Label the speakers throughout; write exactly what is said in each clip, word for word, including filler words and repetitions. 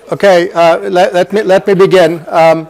Speaker 1: Okay, uh, let, let me let me begin. Um,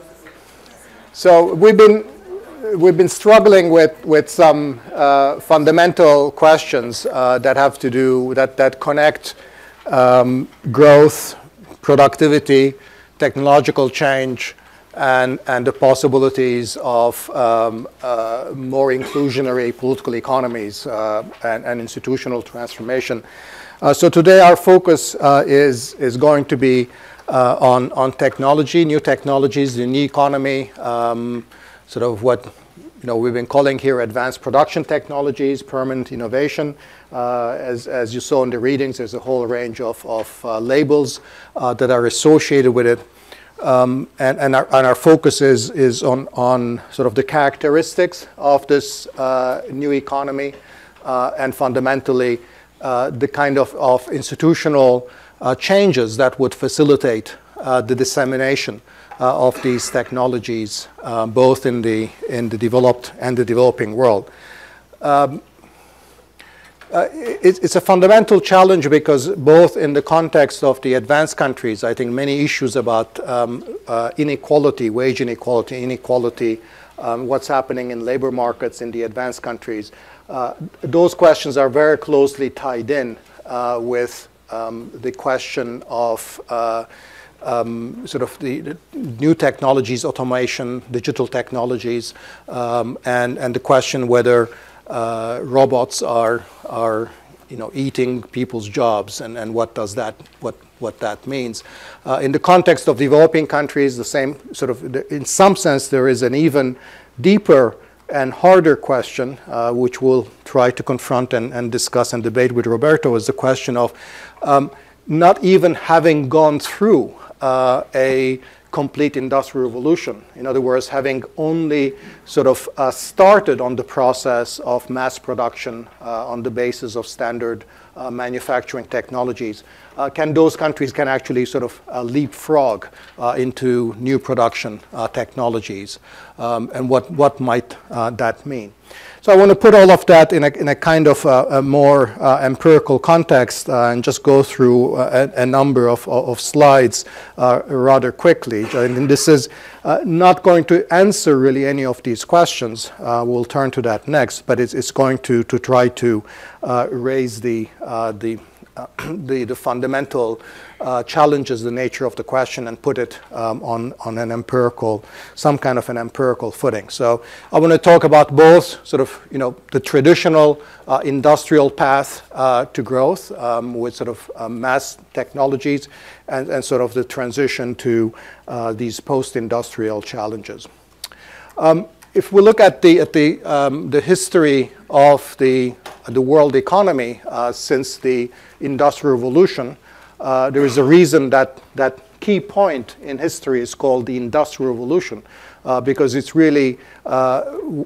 Speaker 1: so we've been we've been struggling with with some uh, fundamental questions uh, that have to do that that connect um, growth, productivity, technological change, and and the possibilities of um, uh, more inclusionary political economies uh, and, and institutional transformation. Uh, so today our focus uh, is is going to be Uh, on, on technology, new technologies, the new economy, um, sort of what you know, we've been calling here advanced production technologies, permanent innovation. Uh, as, as you saw in the readings, there's a whole range of, of uh, labels uh, that are associated with it. Um, and, and, our, and our focus is, is on, on sort of the characteristics of this uh, new economy uh, and fundamentally uh, the kind of, of institutional Uh, changes that would facilitate uh, the dissemination uh, of these technologies, uh, both in the in the developed and the developing world. Um, uh, it, it's a fundamental challenge because both in the context of the advanced countries, I think many issues about um, uh, inequality, wage inequality, inequality, um, what's happening in labor markets in the advanced countries, uh, those questions are very closely tied in uh, with Um, the question of uh, um, sort of the, the new technologies, automation, digital technologies, um, and and the question whether uh, robots are are you know eating people's jobs, and and what does that what what that means. Uh, in the context of developing countries, the same sort of in some sense there is an even deeper and harder question, uh, which we'll try to confront and, and discuss and debate with Roberto, is the question of um, not even having gone through uh, a complete industrial revolution. In other words, having only sort of uh, started on the process of mass production uh, on the basis of standard uh, manufacturing technologies. Uh, can those countries can actually sort of uh, leapfrog uh, into new production uh, technologies, um, and what what might uh, that mean? So I want to put all of that in a in a kind of uh, a more uh, empirical context uh, and just go through uh, a, a number of of slides uh, rather quickly. And this is uh, not going to answer really any of these questions. Uh, we'll turn to that next, but it's it's going to to try to uh, raise the uh, the Uh, the, the fundamental uh, challenges the nature of the question and put it um, on, on an empirical, some kind of an empirical footing. So I want to talk about both sort of, you know, the traditional uh, industrial path uh, to growth um, with sort of uh, mass technologies and, and sort of the transition to uh, these post-industrial challenges. Um, If we look at the at the um, the history of the the world economy uh, since the Industrial Revolution, uh, there is a reason that that key point in history is called the Industrial Revolution, uh, because it's really uh,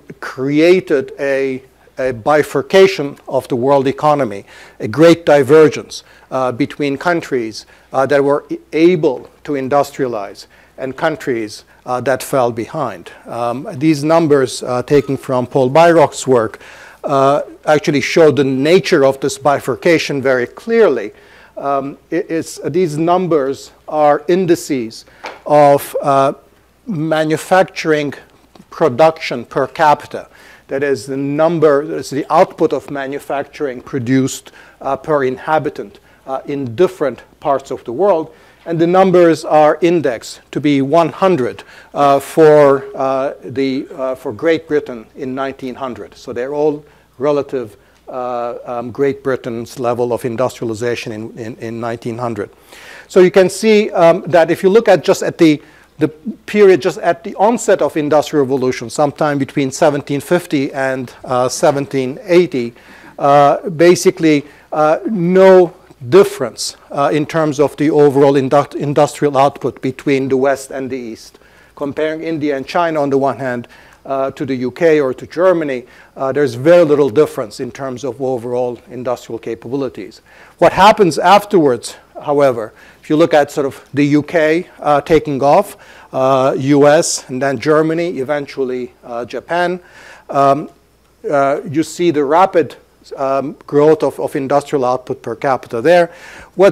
Speaker 1: created a a bifurcation of the world economy, a great divergence uh, between countries uh, that were able to industrialize and countries Uh, that fell behind. Um, these numbers uh, taken from Paul Bairoch's work uh, actually show the nature of this bifurcation very clearly. Um, it, it's, uh, these numbers are indices of uh, manufacturing production per capita. That is the number, it's the output of manufacturing produced uh, per inhabitant uh, in different parts of the world. And the numbers are indexed to be one hundred uh, for, uh, the, uh, for Great Britain in nineteen hundred. So they're all relative uh, um, Great Britain's level of industrialization in, in, in nineteen hundred. So you can see um, that if you look at just at the, the period just at the onset of Industrial Revolution, sometime between seventeen fifty and uh, seventeen eighty, uh, basically uh, no difference uh, in terms of the overall indu industrial output between the West and the East. Comparing India and China on the one hand uh, to the U K or to Germany, uh, there's very little difference in terms of overall industrial capabilities. What happens afterwards, however, if you look at sort of the U K uh, taking off, uh, U S and then Germany, eventually uh, Japan, um, uh, you see the rapid Um, growth of, of industrial output per capita there. What's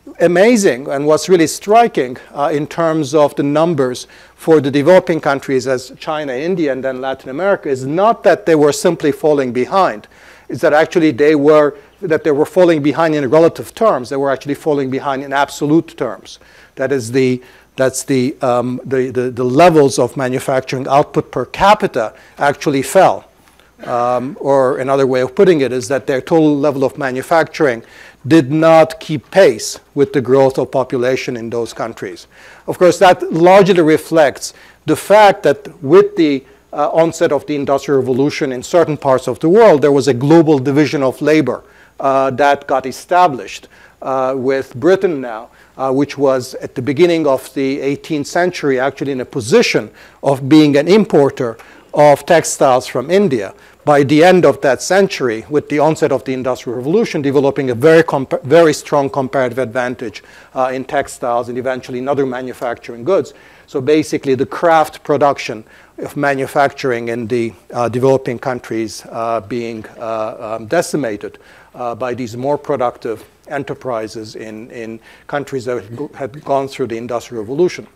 Speaker 1: amazing and what's really striking uh, in terms of the numbers for the developing countries as China, India, and then Latin America is not that they were simply falling behind. It's that actually they were, that they were falling behind in relative terms. They were actually falling behind in absolute terms. That is the, that's the, um, the, the, the levels of manufacturing output per capita actually fell. Um, or another way of putting it is that their total level of manufacturing did not keep pace with the growth of population in those countries. Of course, that largely reflects the fact that with the uh, onset of the Industrial Revolution in certain parts of the world, there was a global division of labor uh, that got established uh, with Britain now, uh, which was at the beginning of the eighteenth century actually in a position of being an importer of textiles from India. By the end of that century, with the onset of the Industrial Revolution, developing a very, very strong comparative advantage uh, in textiles and eventually in other manufacturing goods. So basically, the craft production of manufacturing in the uh, developing countries uh, being uh, um, decimated uh, by these more productive enterprises in, in countries that had gone through the Industrial Revolution.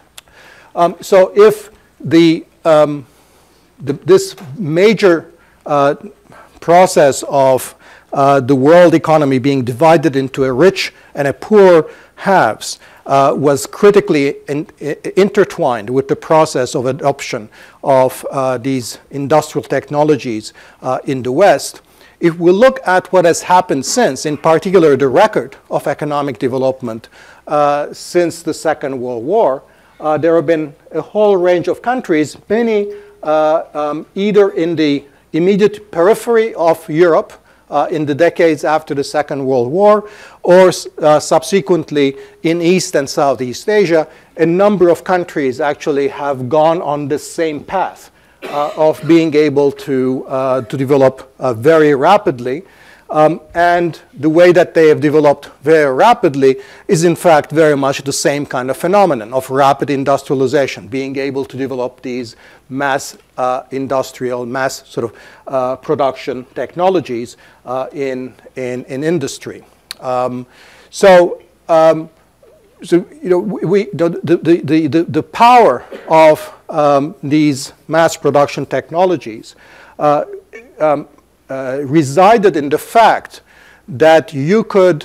Speaker 1: Um, so if the, um, the this major Uh, process of uh, the world economy being divided into a rich and a poor halves uh, was critically in, in, intertwined with the process of adoption of uh, these industrial technologies uh, in the West. If we look at what has happened since, in particular the record of economic development uh, since the Second World War, uh, there have been a whole range of countries, many uh, um, either in the immediate periphery of Europe uh, in the decades after the Second World War, or uh, subsequently in East and Southeast Asia, a number of countries actually have gone on the same path uh, of being able to, uh, to develop uh, very rapidly. Um, and the way that they have developed very rapidly is in fact very much the same kind of phenomenon of rapid industrialization, being able to develop these mass uh, industrial, mass sort of uh, production technologies uh, in, in, in industry. Um, so, um, so, you know, we, the, the, the, the, the power of um, these mass production technologies uh, um, Uh, resided in the fact that you could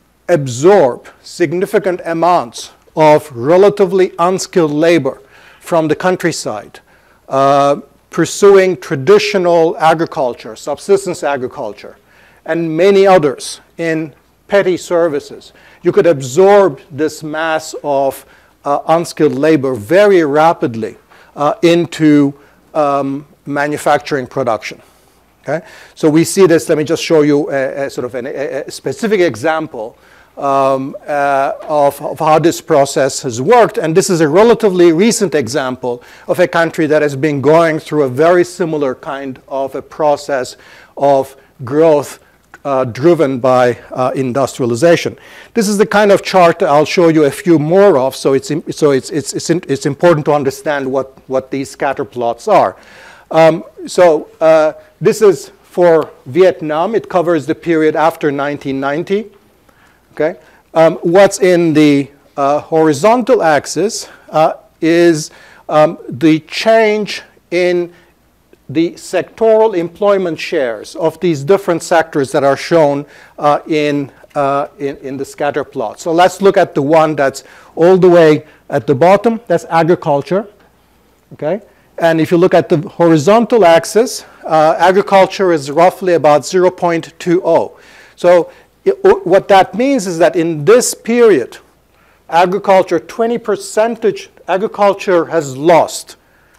Speaker 1: absorb significant amounts of relatively unskilled labor from the countryside, uh, pursuing traditional agriculture, subsistence agriculture, and many others in petty services. You could absorb this mass of uh, unskilled labor very rapidly uh, into um, manufacturing production. Okay? So we see this. Let me just show you a, a sort of an, a, a specific example um, uh, of, of how this process has worked. And this is a relatively recent example of a country that has been going through a very similar kind of a process of growth uh, driven by uh, industrialization. This is the kind of chart I'll show you a few more of. So it's, so it's, it's, it's, it's important to understand what, what these scatter plots are. Um, so uh, this is for Vietnam. It covers the period after nineteen ninety. Okay? Um, what's in the uh, horizontal axis uh, is um, the change in the sectoral employment shares of these different sectors that are shown uh, in, uh, in, in the scatter plot. So let's look at the one that's all the way at the bottom. That's agriculture. Okay? And if you look at the horizontal axis, uh, agriculture is roughly about zero point two zero. So it, what that means is that in this period, agriculture, twenty percentage, agriculture has lost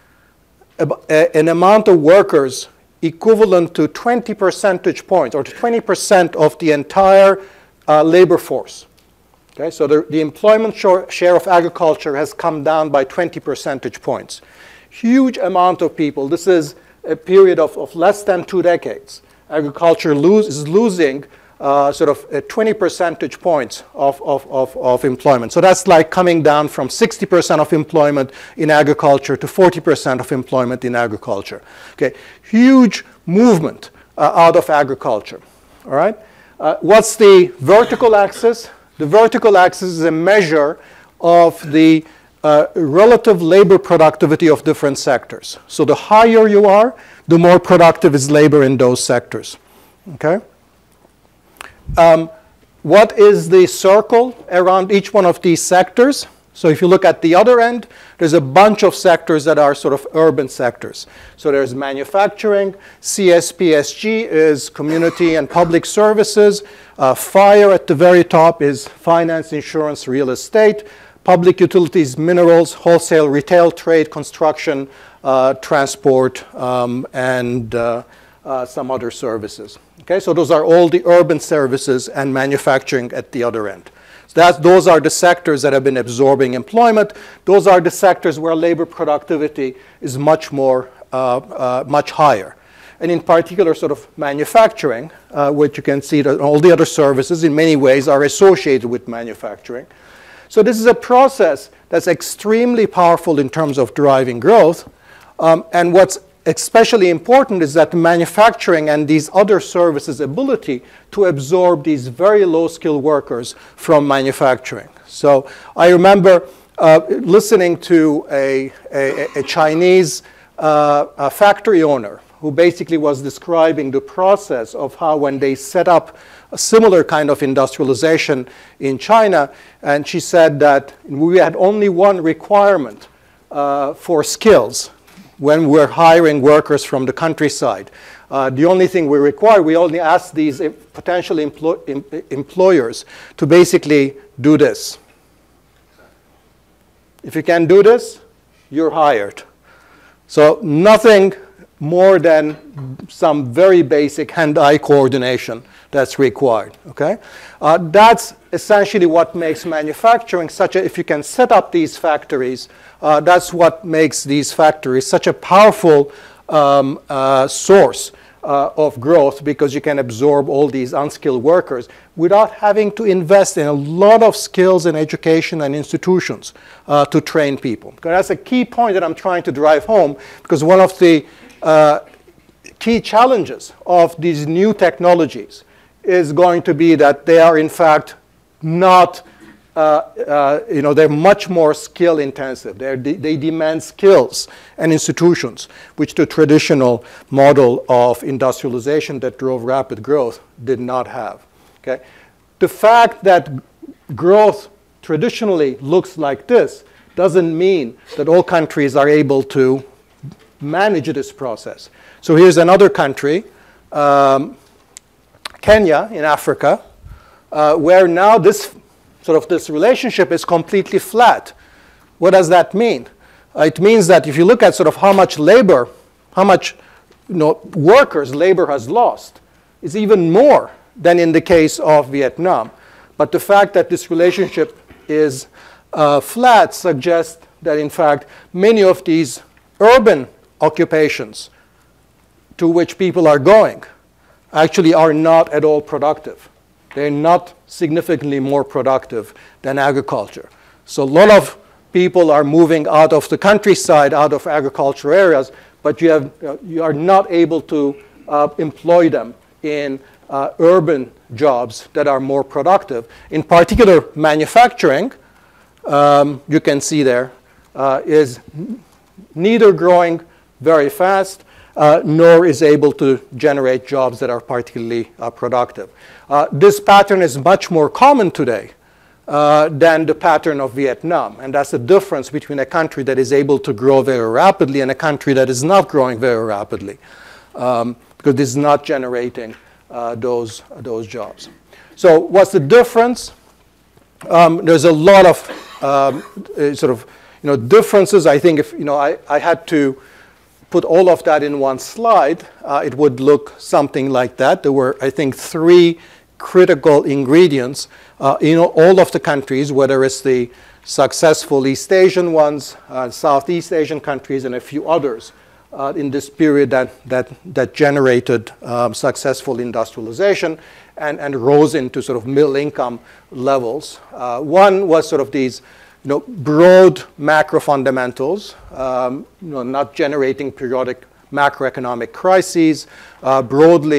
Speaker 1: a, a, an amount of workers equivalent to twenty percentage points, or to twenty percent of the entire uh, labor force. Okay, so the, the employment share of agriculture has come down by twenty percentage points. Huge amount of people. This is a period of, of less than two decades. Agriculture lose, is losing uh, sort of uh, twenty percentage points of, of, of, of employment. So that's like coming down from sixty percent of employment in agriculture to forty percent of employment in agriculture. Okay, huge movement uh, out of agriculture. All right. Uh, what's the vertical axis? The vertical axis is a measure of the uh, relative labor productivity of different sectors. So the higher you are, the more productive is labor in those sectors. Okay? Um, what is the circle around each one of these sectors? So if you look at the other end, there's a bunch of sectors that are sort of urban sectors. So there's manufacturing. C S P S G is community and public services. Uh, fire at the very top is finance, insurance, real estate. Public utilities, minerals, wholesale, retail, trade, construction, uh, transport, um, and uh, uh, some other services. Okay, so those are all the urban services and manufacturing at the other end. That, those are the sectors that have been absorbing employment. Those are the sectors where labor productivity is much more, uh, uh, much higher. And in particular, sort of manufacturing, uh, which you can see that all the other services in many ways are associated with manufacturing. So this is a process that's extremely powerful in terms of driving growth. Um, and what's especially important is that manufacturing and these other services' ability to absorb these very low-skilled workers from manufacturing. So I remember uh, listening to a, a, a Chinese uh, a factory owner who basically was describing the process of how when they set up a similar kind of industrialization in China, and she said that we had only one requirement uh, for skills when we're hiring workers from the countryside. Uh, the only thing we require, we only ask these potential employ em employers to basically do this. If you can do this, you're hired. So nothing more than some very basic hand-eye coordination that's required, okay? Uh, that's essentially what makes manufacturing such a, if you can set up these factories, uh, that's what makes these factories such a powerful um, uh, source uh, of growth, because you can absorb all these unskilled workers without having to invest in a lot of skills in education and institutions uh, to train people. That's a key point that I'm trying to drive home, because one of the uh, key challenges of these new technologies is going to be that they are in fact not, uh, uh, you know, they're much more skill intensive. They're de they demand skills and institutions, which the traditional model of industrialization that drove rapid growth did not have. Okay? The fact that growth traditionally looks like this doesn't mean that all countries are able to manage this process. So here's another country, um, Kenya in Africa, uh, where now this sort of this relationship is completely flat. What does that mean? Uh, it means that if you look at sort of how much labor, how much you know, workers labor has lost, is even more than in the case of Vietnam. But the fact that this relationship is uh, flat suggests that in fact many of these urban occupations to which people are going actually are not at all productive. They're not significantly more productive than agriculture. So a lot of people are moving out of the countryside, out of agricultural areas, but you, have, uh, you are not able to uh, employ them in uh, urban jobs that are more productive. In particular, manufacturing, um, you can see there, uh, is neither growing very fast, uh, nor is able to generate jobs that are particularly uh, productive. Uh, this pattern is much more common today uh, than the pattern of Vietnam. And that's the difference between a country that is able to grow very rapidly and a country that is not growing very rapidly, um, because this is not generating uh, those, uh, those jobs. So what's the difference? Um, there's a lot of um, sort of you know, differences. I think if you know, I, I had to put all of that in one slide, uh, it would look something like that. There were, I think, three critical ingredients uh, in all of the countries, whether it's the successful East Asian ones, uh, Southeast Asian countries, and a few others uh, in this period that, that, that generated um, successful industrialization and, and rose into sort of middle income levels. Uh, one was sort of these You know, broad macro fundamentals, um, you know, not generating periodic macroeconomic crises, uh, broadly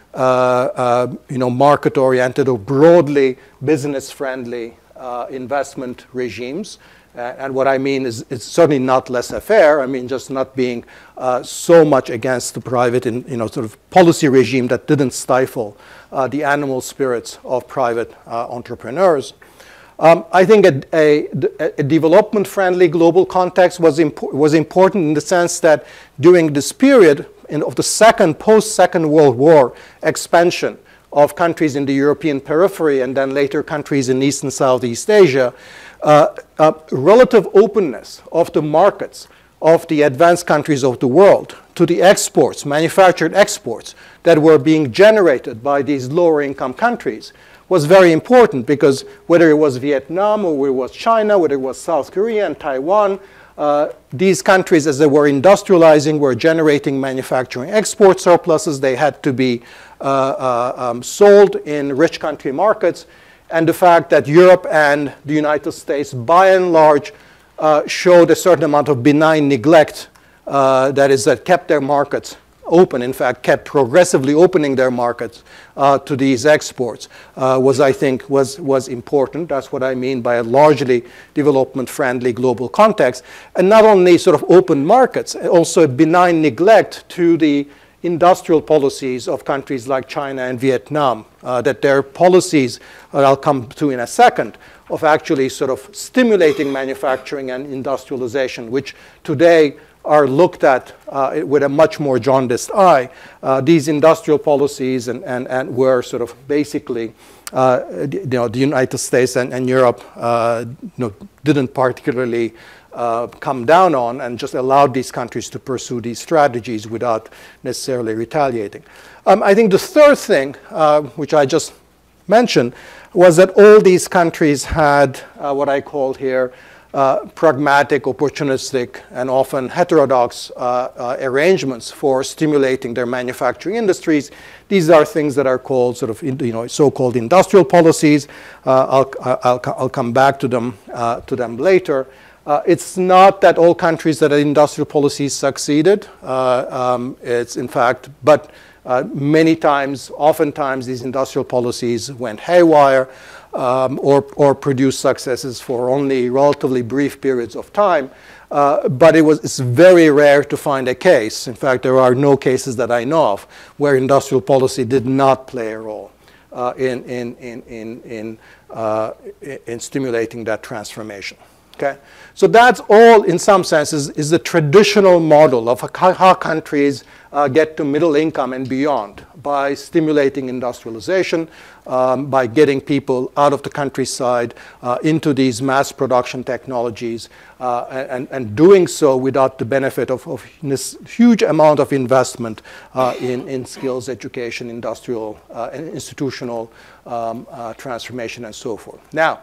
Speaker 1: uh, uh, you know, market-oriented or broadly business-friendly uh, investment regimes. Uh, and what I mean is it's certainly not laissez-faire. I mean just not being uh, so much against the private, in, you know, sort of policy regime that didn't stifle uh, the animal spirits of private uh, entrepreneurs. Um, I think a, a, a development-friendly global context was, impo was important in the sense that during this period in, of the second, post-Second World War expansion of countries in the European periphery and then later countries in East and Southeast Asia, uh, uh, relative openness of the markets of the advanced countries of the world to the exports, manufactured exports that were being generated by these lower income countries was very important, because whether it was Vietnam or whether it was China, whether it was South Korea and Taiwan, uh, these countries, as they were industrializing, were generating manufacturing export surpluses. They had to be uh, uh, um, sold in rich country markets. And the fact that Europe and the United States, by and large, uh, showed a certain amount of benign neglect, uh, that is, that kept their markets open, in fact, kept progressively opening their markets uh, to these exports, uh, was, I think, was, was important. That's what I mean by a largely development-friendly global context. And not only sort of open markets, also a benign neglect to the industrial policies of countries like China and Vietnam, uh, that their policies, uh, I'll come to in a second, of actually sort of stimulating manufacturing and industrialization, which today are looked at uh, with a much more jaundiced eye. Uh, these industrial policies and, and, and were sort of basically, uh, you know, the United States and, and Europe uh, you know, didn't particularly uh, come down on, and just allowed these countries to pursue these strategies without necessarily retaliating. Um, I think the third thing, uh, which I just mentioned, was that all these countries had uh, what I called here Uh, pragmatic, opportunistic, and often heterodox uh, uh, arrangements for stimulating their manufacturing industries. These are things that are called sort of, you know, so-called industrial policies. Uh, I'll, I'll, I'll come back to them, uh, to them later. Uh, it's not that all countries that had industrial policies succeeded. Uh, um, it's in fact, but uh, many times, oftentimes, these industrial policies went haywire. Um, or, or produce successes for only relatively brief periods of time. Uh, but it was, it's very rare to find a case. In fact, there are no cases that I know of where industrial policy did not play a role uh, in, in, in, in, in, uh, in stimulating that transformation. Okay? So that's all, in some senses, is the traditional model of how, how countries uh, get to middle income and beyond, by stimulating industrialization, um, by getting people out of the countryside uh, into these mass production technologies, uh, and, and doing so without the benefit of, of this huge amount of investment uh, in, in skills education, industrial uh, and institutional um, uh, transformation, and so forth. Now,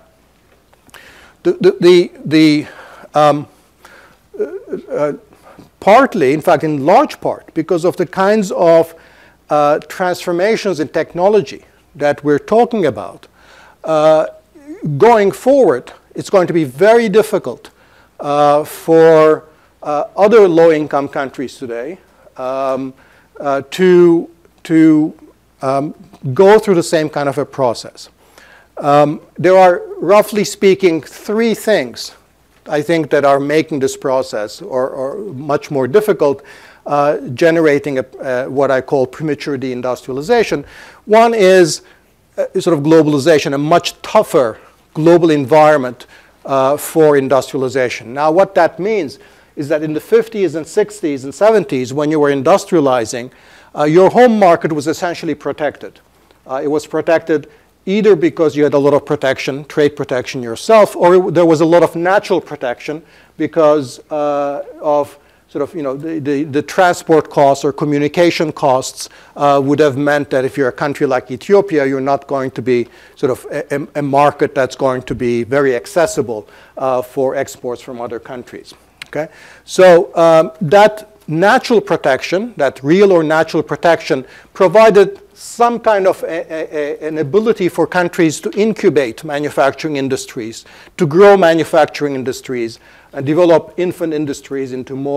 Speaker 1: The, the, the, the um, uh, uh, partly, in fact, in large part, because of the kinds of uh, transformations in technology that we're talking about, uh, going forward, it's going to be very difficult uh, for uh, other low-income countries today um, uh, to, to um, go through the same kind of a process. Um, there are, roughly speaking, three things, I think, that are making this process or, or much more difficult, uh, generating a, uh, what I call premature deindustrialization. One is uh, sort of globalization, a much tougher global environment uh, for industrialization. Now, what that means is that in the fifties and sixties and seventies, when you were industrializing, uh, your home market was essentially protected. Uh, it was protected either because you had a lot of protection, trade protection yourself, or there was a lot of natural protection because uh, of sort of, you know, the, the, the transport costs or communication costs uh, would have meant that if you're a country like Ethiopia, you're not going to be sort of a, a market that's going to be very accessible uh, for exports from other countries. Okay? So um, that natural protection, that real or natural protection, provided some kind of a, a, an ability for countries to incubate manufacturing industries, to grow manufacturing industries, and develop infant industries into more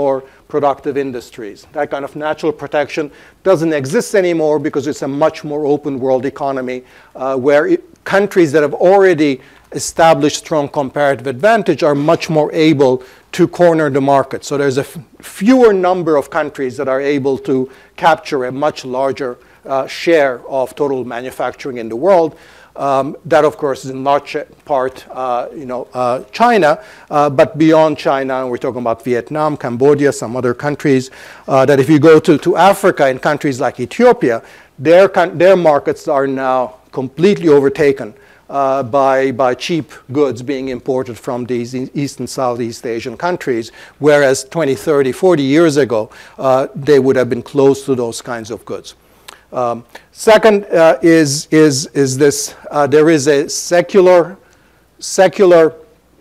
Speaker 1: productive industries. That kind of natural protection doesn't exist anymore because it's a much more open world economy uh, where it, countries that have already established strong comparative advantage are much more able to corner the market. So there's a f fewer number of countries that are able to capture a much larger uh, share of total manufacturing in the world. Um, that, of course, is in large part, uh, you know, uh, China, uh, but beyond China, we're talking about Vietnam, Cambodia, some other countries, uh, that if you go to, to Africa and countries like Ethiopia, their, their markets are now completely overtaken uh, by, by cheap goods being imported from these East and Southeast Asian countries, whereas twenty, thirty, forty years ago, uh, they would have been close to those kinds of goods. Um, second uh, is, is, is this, uh, there is a secular, secular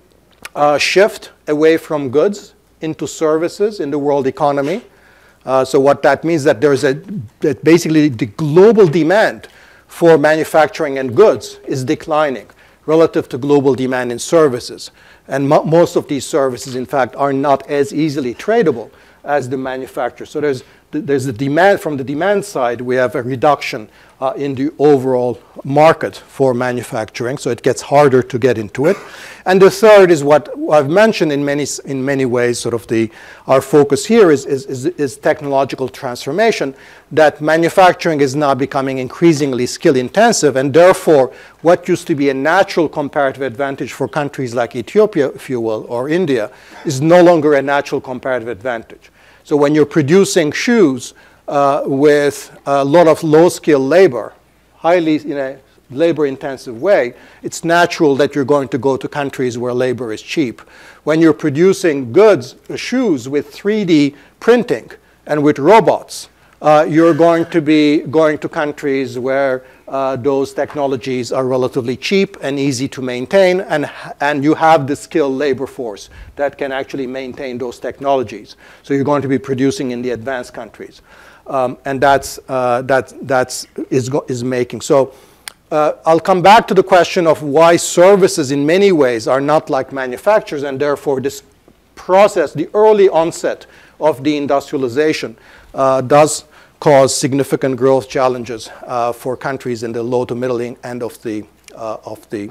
Speaker 1: uh, shift away from goods into services in the world economy. Uh, so what that means that there's a, that basically the global demand for manufacturing and goods is declining relative to global demand in services. And mo most of these services, in fact, are not as easily tradable as the manufacturer. So there's There's the demand, from the demand side, we have a reduction uh, in the overall market for manufacturing, so it gets harder to get into it. And the third is what I've mentioned in many, in many ways, sort of the, our focus here is, is, is, is technological transformation, that manufacturing is now becoming increasingly skill intensive, and therefore what used to be a natural comparative advantage for countries like Ethiopia, if you will, or India, is no longer a natural comparative advantage. So when you're producing shoes uh, with a lot of low-skilled labor, highly in a labor-intensive way, it's natural that you're going to go to countries where labor is cheap. When you're producing goods, shoes with three D printing and with robots, uh, you're going to be going to countries where uh, those technologies are relatively cheap and easy to maintain, and, and you have the skilled labor force that can actually maintain those technologies. So you're going to be producing in the advanced countries. Um, and that's, uh, that that's, is, is making. So uh, I'll come back to the question of why services in many ways are not like manufacturers, and therefore this process, the early onset of deindustrialization, uh, does cause significant growth challenges uh, for countries in the low to middle end of the uh, of the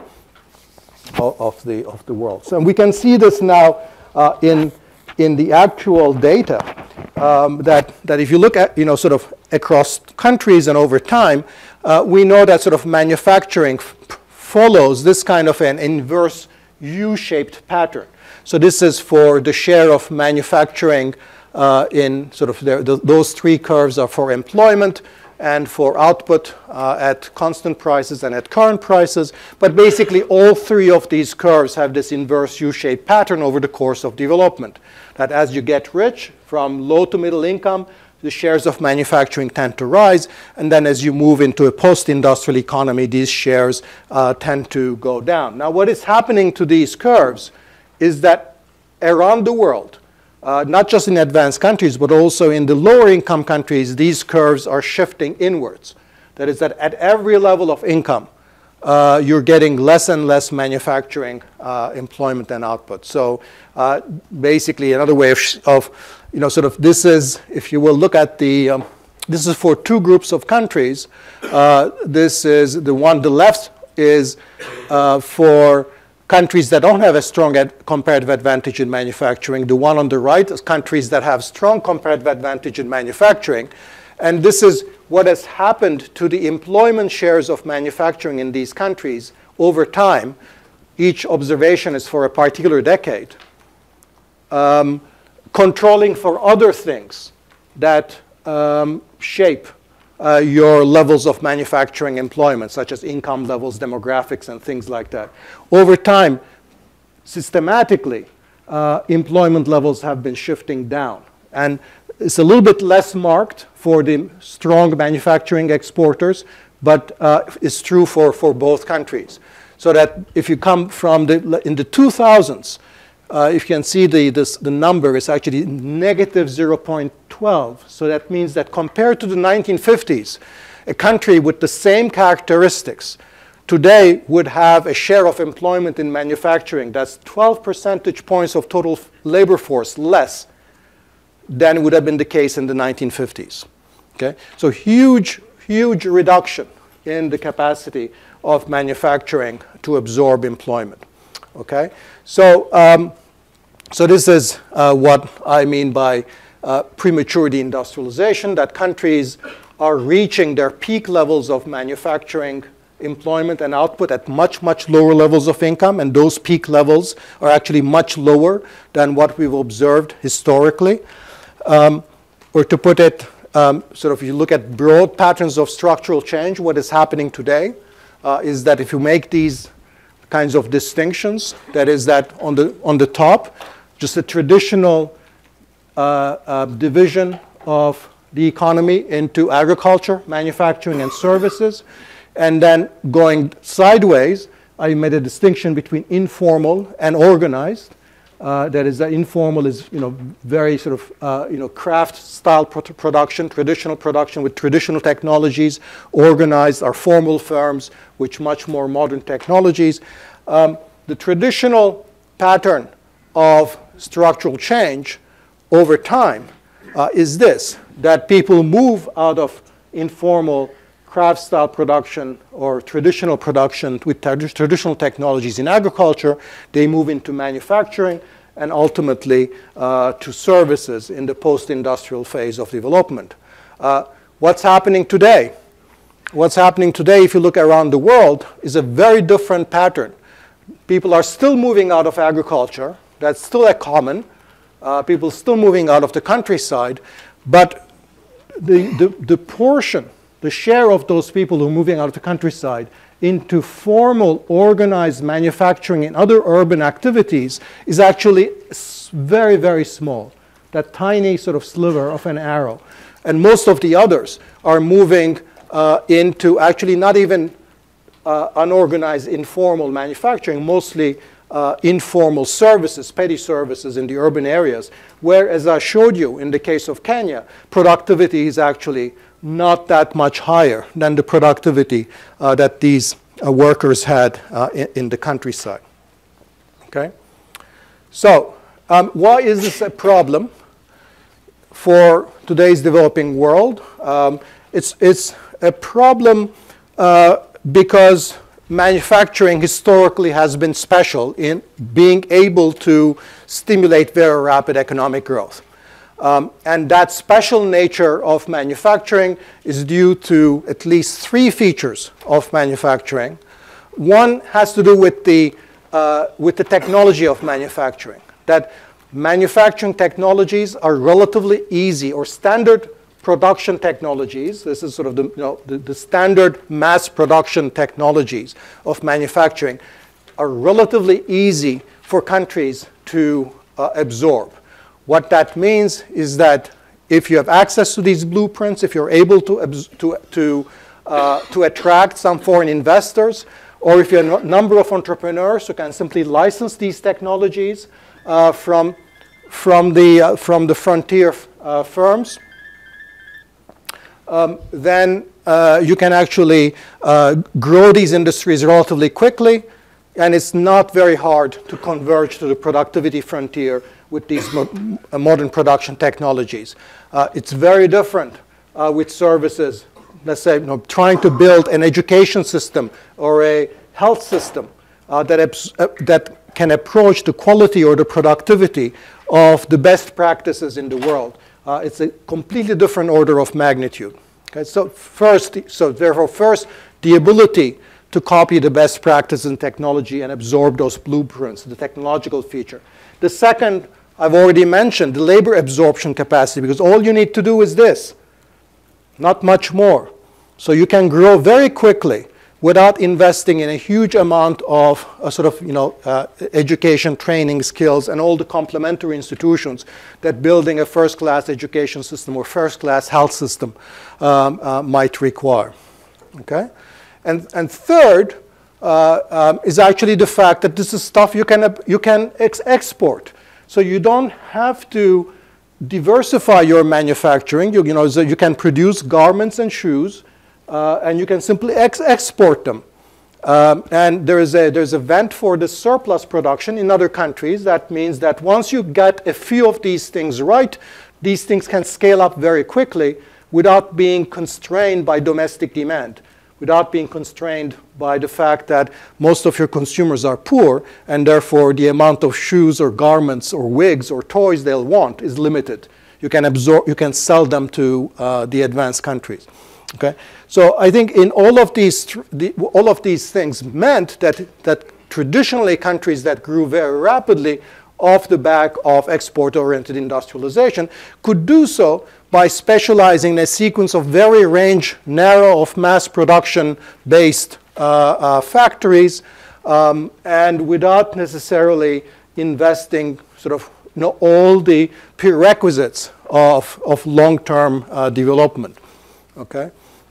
Speaker 1: of the of the world. So we can see this now uh, in in the actual data um, that that if you look at, you know, sort of across countries and over time, uh, we know that sort of manufacturing f follows this kind of an inverse U-shaped pattern. So this is for the share of manufacturing. Uh, in sort of the, the, those three curves are for employment and for output uh, at constant prices and at current prices. But basically, all three of these curves have this inverse U-shaped pattern over the course of development. That as you get rich, from low to middle income, the shares of manufacturing tend to rise. And then as you move into a post-industrial economy, these shares uh, tend to go down. Now, what is happening to these curves is that around the world, Uh, not just in advanced countries, but also in the lower income countries, these curves are shifting inwards. That is that at every level of income, uh, you're getting less and less manufacturing uh, employment and output. So uh, basically another way of, of, you know, sort of this is, if you will look at the, um, this is for two groups of countries. Uh, this is the one, the left is uh, for countries that don't have a strong ad comparative advantage in manufacturing. The one on the right is countries that have strong comparative advantage in manufacturing. And this is what has happened to the employment shares of manufacturing in these countries over time. Each observation is for a particular decade. Um, controlling for other things that um, shape Uh, your levels of manufacturing employment, such as income levels, demographics, and things like that. Over time, systematically, uh, employment levels have been shifting down. And it's a little bit less marked for the strong manufacturing exporters, but uh, it's true for, for both countries. So that if you come from the, in the two thousands, Uh, if you can see the, this, the number is actually negative zero point one two. So that means that compared to the nineteen fifties, a country with the same characteristics today would have a share of employment in manufacturing that's twelve percentage points of total labor force less than would have been the case in the nineteen fifties. Okay? So huge, huge reduction in the capacity of manufacturing to absorb employment. Okay? So, um, so this is uh, what I mean by uh, premature deindustrialization, that countries are reaching their peak levels of manufacturing employment and output at much, much lower levels of income, and those peak levels are actually much lower than what we've observed historically. Um, or to put it, um, sort of, you look at broad patterns of structural change, what is happening today uh, is that if you make these kinds of distinctions, that is that on the, on the top, just a traditional uh, uh, division of the economy into agriculture, manufacturing, and services. And then going sideways, I made a distinction between informal and organized. Uh, that is, that informal is, you know, very sort of, uh, you know, craft-style pro production, traditional production with traditional technologies. Organized are formal firms with much more modern technologies. Um, the traditional pattern of structural change over time uh, is this, that people move out of informal craft-style production or traditional production with traditional technologies in agriculture. They move into manufacturing and ultimately uh, to services in the post-industrial phase of development. Uh, what's happening today? What's happening today, if you look around the world, is a very different pattern. People are still moving out of agriculture. That's still a common. Uh, people still moving out of the countryside. But the, the, the portion, the share of those people who are moving out of the countryside into formal, organized manufacturing and other urban activities is actually very, very small. That tiny sort of sliver of an arrow. And most of the others are moving uh, into actually not even uh, unorganized informal manufacturing, mostly uh, informal services, petty services in the urban areas, where, as I showed you in the case of Kenya, productivity is actually not that much higher than the productivity uh, that these uh, workers had uh, in, in the countryside. Okay? So, um, why is this a problem for today's developing world? Um, it's, it's a problem uh, because manufacturing historically has been special in being able to stimulate very rapid economic growth. Um, and that special nature of manufacturing is due to at least three features of manufacturing. One has to do with the, uh, with the technology of manufacturing, that manufacturing technologies are relatively easy, or standard production technologies. This is sort of the, you know, the, the standard mass production technologies of manufacturing are relatively easy for countries to uh, absorb. What that means is that if you have access to these blueprints, if you're able to, to, to, uh, to attract some foreign investors, or if you're a number of entrepreneurs who can simply license these technologies uh, from, from, the, uh, from the frontier uh, firms, um, then uh, you can actually uh, grow these industries relatively quickly, and it's not very hard to converge to the productivity frontier with these mo modern production technologies. Uh, it's very different uh, with services. Let's say, you know, trying to build an education system or a health system uh, that, uh, that can approach the quality or the productivity of the best practices in the world. Uh, it's a completely different order of magnitude. Okay, so first, so therefore, first, the ability to copy the best practices in technology and absorb those blueprints, the technological feature. The second, I've already mentioned, the labor absorption capacity, because all you need to do is this, not much more. So you can grow very quickly without investing in a huge amount of uh, sort of, you know, uh, education, training, skills, and all the complementary institutions that building a first-class education system or first-class health system um, uh, might require. Okay? And, and third uh, um, is actually the fact that this is stuff you can, you can ex export. So you don't have to diversify your manufacturing. You, you know, so you can produce garments and shoes, uh, and you can simply ex export them. Um, and there is a, there's a vent for the surplus production in other countries. That means that once you get a few of these things right, these things can scale up very quickly without being constrained by domestic demand, without being constrained by the fact that most of your consumers are poor, and therefore the amount of shoes or garments or wigs or toys they'll want is limited. You can absorb, you can sell them to uh, the advanced countries. Okay? So I think in all of these, the, all of these things meant that, that traditionally countries that grew very rapidly off the back of export-oriented industrialization could do so by specializing in a sequence of very range narrow of mass production-based uh, uh, factories um, and without necessarily investing sort of you know, all the prerequisites of, of long-term uh, development. Okay?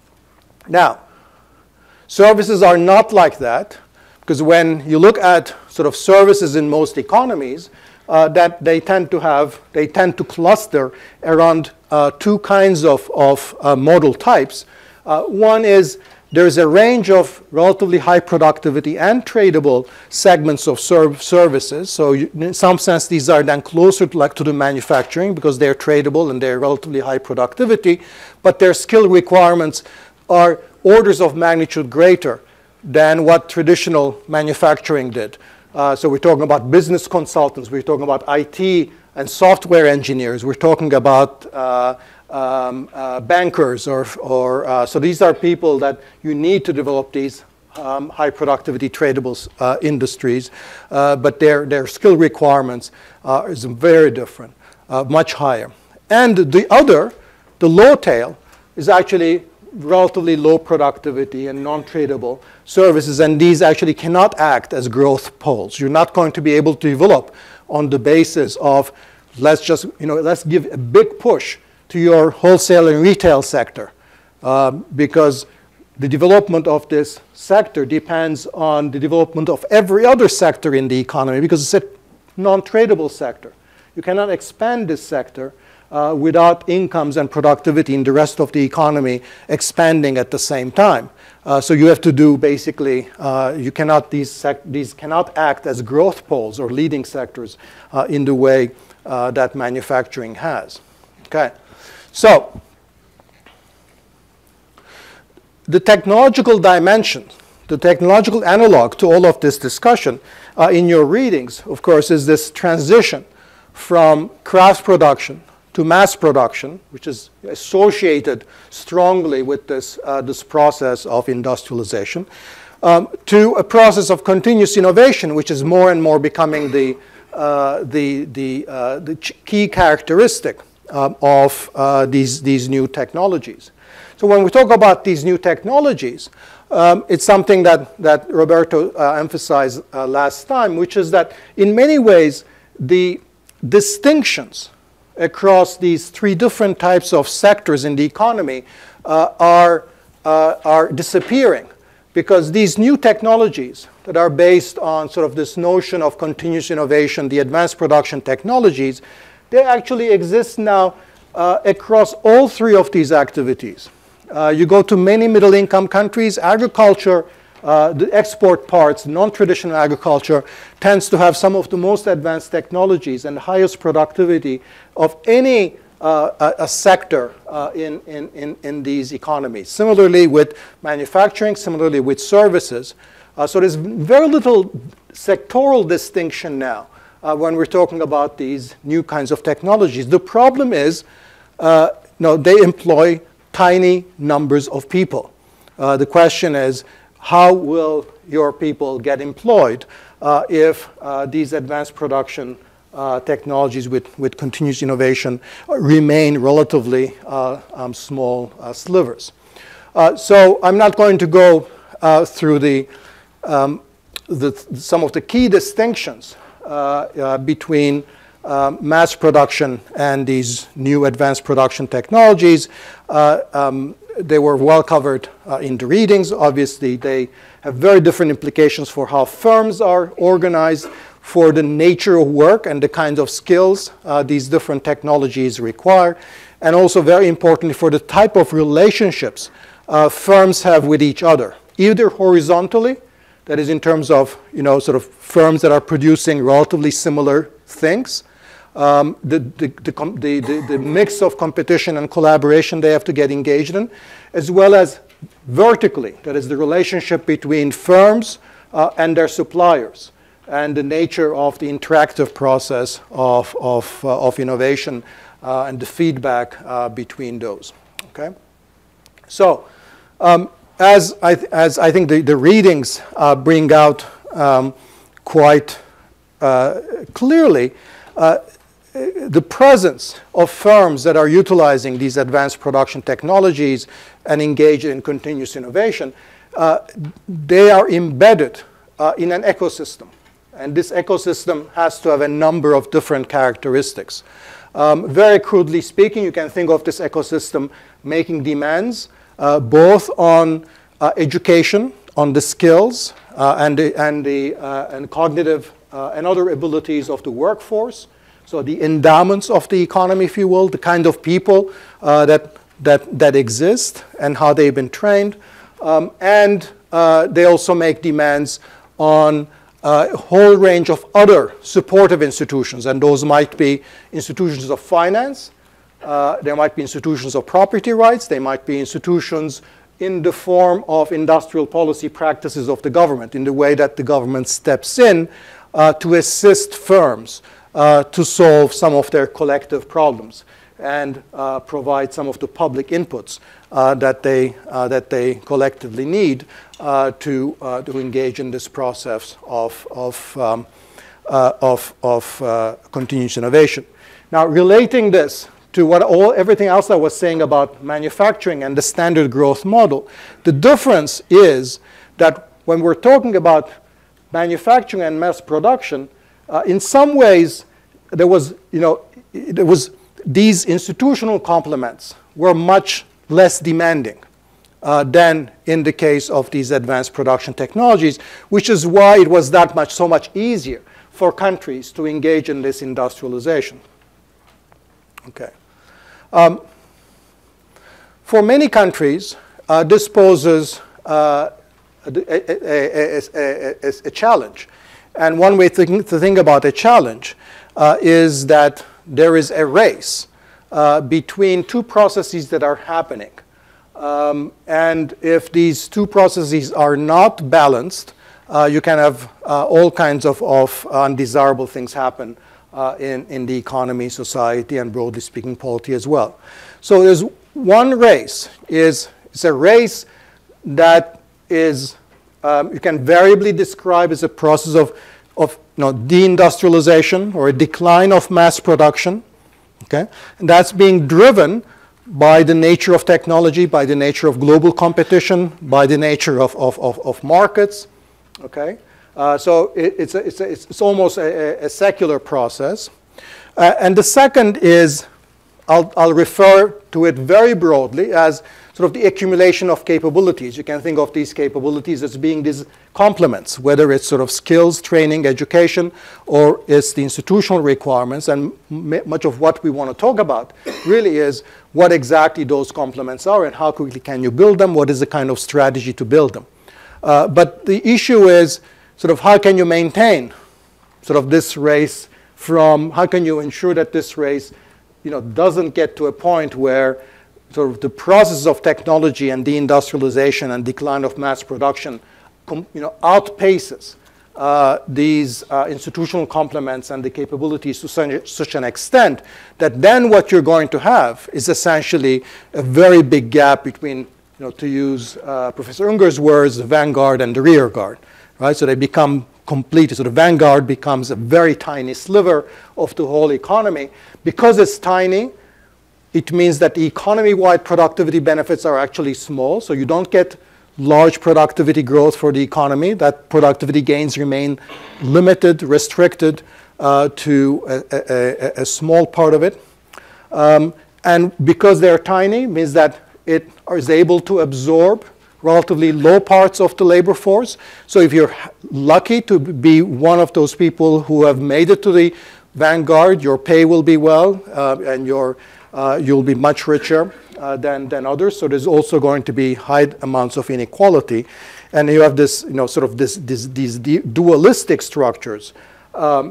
Speaker 1: Now, services are not like that, because when you look at sort of services in most economies, uh, that they tend to have, they tend to cluster around uh, two kinds of, of uh, model types. Uh, one is there's a range of relatively high productivity and tradable segments of serv services. So you, in some sense, these are then closer to, like, to the manufacturing because they're tradable and they're relatively high productivity, but their skill requirements are orders of magnitude greater than what traditional manufacturing did. Uh, so we're talking about business consultants, we're talking about I T and software engineers, we're talking about uh, um, uh, bankers, or, or uh, so these are people that you need to develop these um, high productivity tradable uh, industries, uh, but their, their skill requirements uh, is very different, uh, much higher. And the other, the low tail, is actually relatively low productivity and non-tradable services, and these actually cannot act as growth poles. You're not going to be able to develop on the basis of, let's just, you know, let's give a big push to your wholesale and retail sector, uh, because the development of this sector depends on the development of every other sector in the economy, because it's a non-tradable sector. You cannot expand this sector Uh, without incomes and productivity in the rest of the economy expanding at the same time. Uh, so you have to do basically, uh, you cannot, these, sec these cannot act as growth poles or leading sectors uh, in the way uh, that manufacturing has. Okay, so the technological dimension, the technological analog to all of this discussion uh, in your readings, of course, is this transition from craft production to mass production, which is associated strongly with this, uh, this process of industrialization, um, to a process of continuous innovation, which is more and more becoming the, uh, the, the, uh, the key characteristic um, of uh, these, these new technologies. So when we talk about these new technologies, um, it's something that, that Roberto uh, emphasized uh, last time, which is that in many ways, the distinctions across these three different types of sectors in the economy uh, are, uh, are disappearing, because these new technologies that are based on sort of this notion of continuous innovation, the advanced production technologies, they actually exist now uh, across all three of these activities. Uh, you go to many middle-income countries, agriculture, Uh, the export parts, non-traditional agriculture, tends to have some of the most advanced technologies and highest productivity of any uh, a, a sector uh, in, in, in, in these economies. Similarly with manufacturing, similarly with services. Uh, so there's very little sectoral distinction now uh, when we're talking about these new kinds of technologies. The problem is, uh, no, they employ tiny numbers of people. Uh, the question is, how will your people get employed uh, if uh, these advanced production uh, technologies with, with continuous innovation remain relatively uh, um, small uh, slivers? Uh, so I'm not going to go uh, through the, um, the, some of the key distinctions uh, uh, between um, mass production and these new advanced production technologies. Uh, um, They were well covered uh, in the readings. Obviously, they have very different implications for how firms are organized, for the nature of work and the kinds of skills uh, these different technologies require, and also very importantly for the type of relationships uh, firms have with each other, either horizontally, that is in terms of, you know, sort of firms that are producing relatively similar things, um, the, the, the, the, the, the mix of competition and collaboration they have to get engaged in, as well as vertically, that is the relationship between firms uh, and their suppliers, and the nature of the interactive process of, of, uh, of innovation uh, and the feedback uh, between those. Okay? So, um, as, I th as I think the, the readings uh, bring out um, quite uh, clearly, uh, the presence of firms that are utilizing these advanced production technologies and engaged in continuous innovation, uh, they are embedded uh, in an ecosystem. And this ecosystem has to have a number of different characteristics. Um, very crudely speaking, you can think of this ecosystem making demands uh, both on uh, education, on the skills uh, and the, and the uh, and cognitive uh, and other abilities of the workforce. So the endowments of the economy, if you will, the kind of people uh, that, that, that exist and how they've been trained. Um, and uh, they also make demands on uh, a whole range of other supportive institutions. And those might be institutions of finance. Uh, there might be institutions of property rights. They might be institutions in the form of industrial policy practices of the government, in the way that the government steps in uh, to assist firms Uh, to solve some of their collective problems and uh, provide some of the public inputs uh, that, they, uh, that they collectively need uh, to, uh, to engage in this process of, of, um, uh, of, of uh, continuous innovation. Now, relating this to what all, everything else I was saying about manufacturing and the standard growth model, the difference is that when we're talking about manufacturing and mass production, Uh, in some ways, there was, you know, there was these institutional complements were much less demanding uh, than in the case of these advanced production technologies, which is why it was that much, so much easier for countries to engage in this industrialization. Okay. Um, for many countries, uh, this poses uh, a, a, a, a, a challenge. And one way to, to think about a challenge uh, is that there is a race uh, between two processes that are happening. Um, and if these two processes are not balanced, uh, you can have uh, all kinds of, of undesirable things happen uh, in, in the economy, society, and broadly speaking, polity as well. So there's one race. Is, it's a race that is Um, you can variably describe as a process of, of you know, deindustrialization or a decline of mass production. Okay? And that's being driven by the nature of technology, by the nature of global competition, by the nature of, of, of, of markets. Okay? Uh, so it, it's, a, it's, a, it's almost a, a secular process. Uh, and the second is, I'll, I'll refer to it very broadly as sort of the accumulation of capabilities. You can think of these capabilities as being these complements, whether it's sort of skills, training, education, or it's the institutional requirements. And much of what we want to talk about really is what exactly those complements are and how quickly can you build them, what is the kind of strategy to build them. Uh, but the issue is sort of how can you maintain sort of this race from, how can you ensure that this race you know, doesn't get to a point where sort of the process of technology and deindustrialization and decline of mass production you know, outpaces uh, these uh, institutional complements and the capabilities to such, such an extent that then what you're going to have is essentially a very big gap between, you know, to use uh, Professor Unger's words, the vanguard and the rear guard. Right? So they become complete. So the vanguard becomes a very tiny sliver of the whole economy. Because it's tiny, it means that the economy-wide productivity benefits are actually small. So you don't get large productivity growth for the economy. That productivity gains remain limited, restricted uh, to a, a, a small part of it. Um, and because they're tiny, means that it is able to absorb relatively low parts of the labor force. So if you're lucky to be one of those people who have made it to the vanguard, your pay will be well, uh, and your, uh, you'll be much richer uh, than, than others. So there's also going to be high amounts of inequality. And you have this, you know, sort of this, this, these dualistic structures um,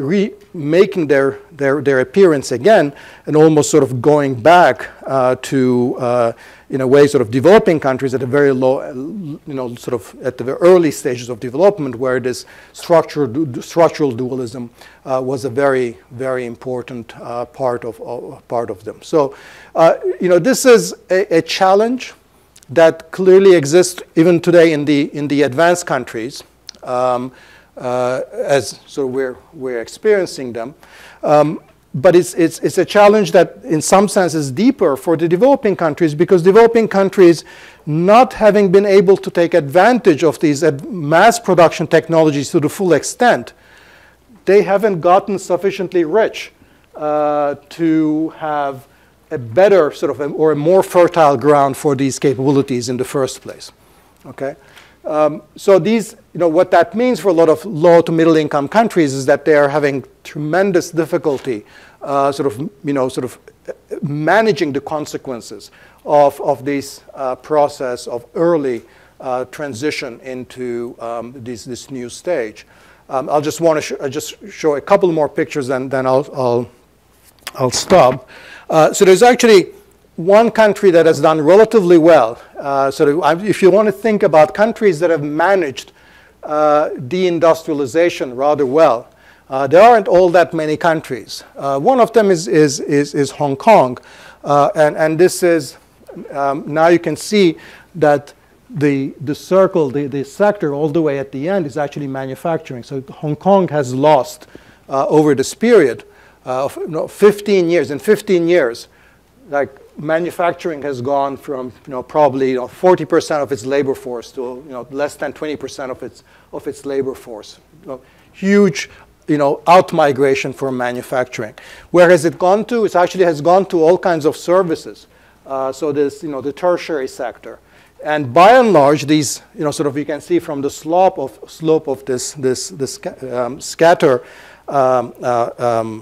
Speaker 1: remaking their, their, their appearance again and almost sort of going back uh, to, uh, in a way, sort of developing countries at a very low, you know, sort of at the early stages of development where this structural, structural dualism uh, was a very, very important uh, part, of, uh, part of them. So, uh, you know, this is a, a challenge that clearly exists even today in the, in the advanced countries. Um, Uh, as so we're, we're experiencing them. Um, but it's, it's, it's a challenge that in some sense is deeper for the developing countries because developing countries not having been able to take advantage of these mass production technologies to the full extent, they haven't gotten sufficiently rich uh, to have a better sort of a, or a more fertile ground for these capabilities in the first place. Okay? Um, so these, you know, what that means for a lot of low to middle income countries is that they are having tremendous difficulty uh, sort of, you know, sort of managing the consequences of, of this uh, process of early uh, transition into um, this, this new stage. Um, I'll just want to sh just show a couple more pictures and then I'll, I'll, I'll stop. Uh, so there's actually one country that has done relatively well. Uh, so if you want to think about countries that have managed uh, deindustrialization rather well, uh, there aren't all that many countries. Uh, one of them is, is, is, is Hong Kong. Uh, and, and this is, um, now you can see that the, the circle, the, the sector all the way at the end is actually manufacturing. So Hong Kong has lost uh, over this period uh, of you know, fifteen years. In fifteen years, like manufacturing has gone from you know, probably you know, forty percent of its labor force to you know, less than twenty percent of its, of its labor force. You know, huge you know, out-migration from manufacturing. Where has it gone to? It actually has gone to all kinds of services. Uh, so there's you know, the tertiary sector. And by and large, these, you know, sort of you can see from the slope of, slope of this, this, this um, scatter um, uh, um,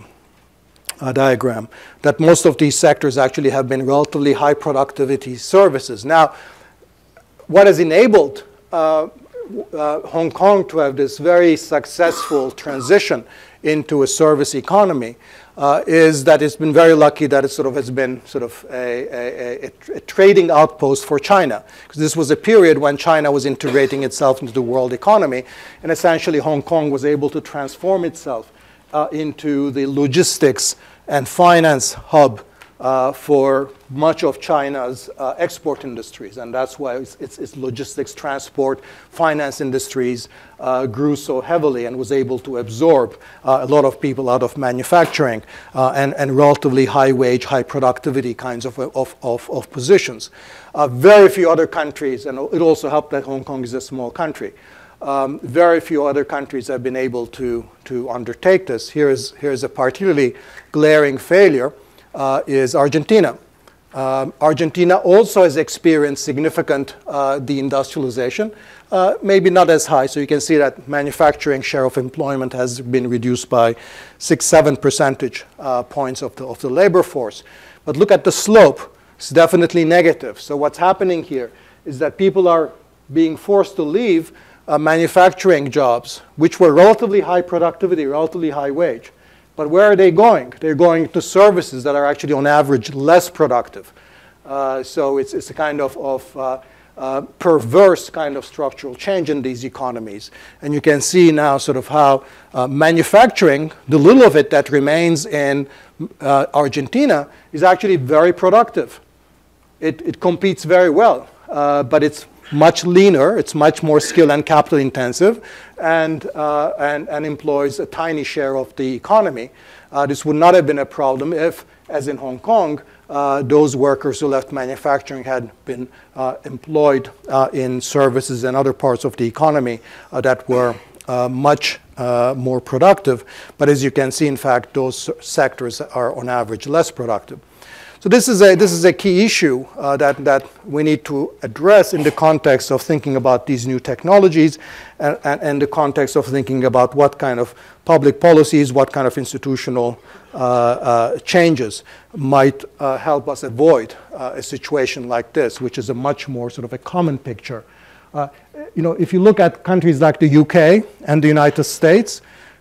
Speaker 1: Uh, diagram, that most of these sectors actually have been relatively high productivity services. Now, what has enabled uh, uh, Hong Kong to have this very successful transition into a service economy uh, is that it's been very lucky that it sort of has been sort of a, a, a, a trading outpost for China. Because this was a period when China was integrating itself into the world economy, and essentially Hong Kong was able to transform itself Uh, into the logistics and finance hub uh, for much of China's uh, export industries. And that's why its, its, its logistics, transport, finance industries uh, grew so heavily and was able to absorb uh, a lot of people out of manufacturing uh, and, and relatively high wage, high productivity kinds of, of, of, of positions. Uh, very few other countries, and it also helped that Hong Kong is a small country. Um, very few other countries have been able to, to undertake this. Here is, here is a particularly glaring failure, uh, is Argentina. Um, Argentina also has experienced significant uh, deindustrialization, uh, maybe not as high. So you can see that manufacturing share of employment has been reduced by six, seven percentage uh, points of the, of the labor force. But look at the slope. It's definitely negative. So what's happening here is that people are being forced to leave Uh, manufacturing jobs, which were relatively high productivity, relatively high wage. But where are they going? They're going to services that are actually on average less productive. Uh, so it's, it's a kind of, of uh, uh, perverse kind of structural change in these economies. And you can see now sort of how uh, manufacturing, the little of it that remains in uh, Argentina, is actually very productive. It, it competes very well, uh, but it's much leaner, it's much more skill and capital intensive, and, uh, and, and employs a tiny share of the economy. Uh, this would not have been a problem if, as in Hong Kong, uh, those workers who left manufacturing had been uh, employed uh, in services and other parts of the economy uh, that were uh, much uh, more productive. But as you can see, in fact, those sectors are on average less productive. So this is a, this is a key issue uh, that, that we need to address in the context of thinking about these new technologies and, and, and the context of thinking about what kind of public policies, what kind of institutional uh, uh, changes might uh, help us avoid uh, a situation like this, which is a much more sort of a common picture. Uh, you know, if you look at countries like the U K and the United States,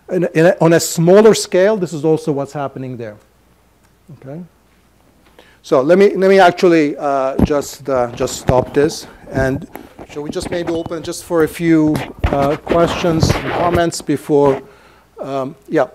Speaker 1: in, in a, on a smaller scale, this is also what's happening there. Okay. So let me let me actually uh, just uh, just stop this, and shall we just maybe open just for a few uh, questions and comments before? Um, yeah.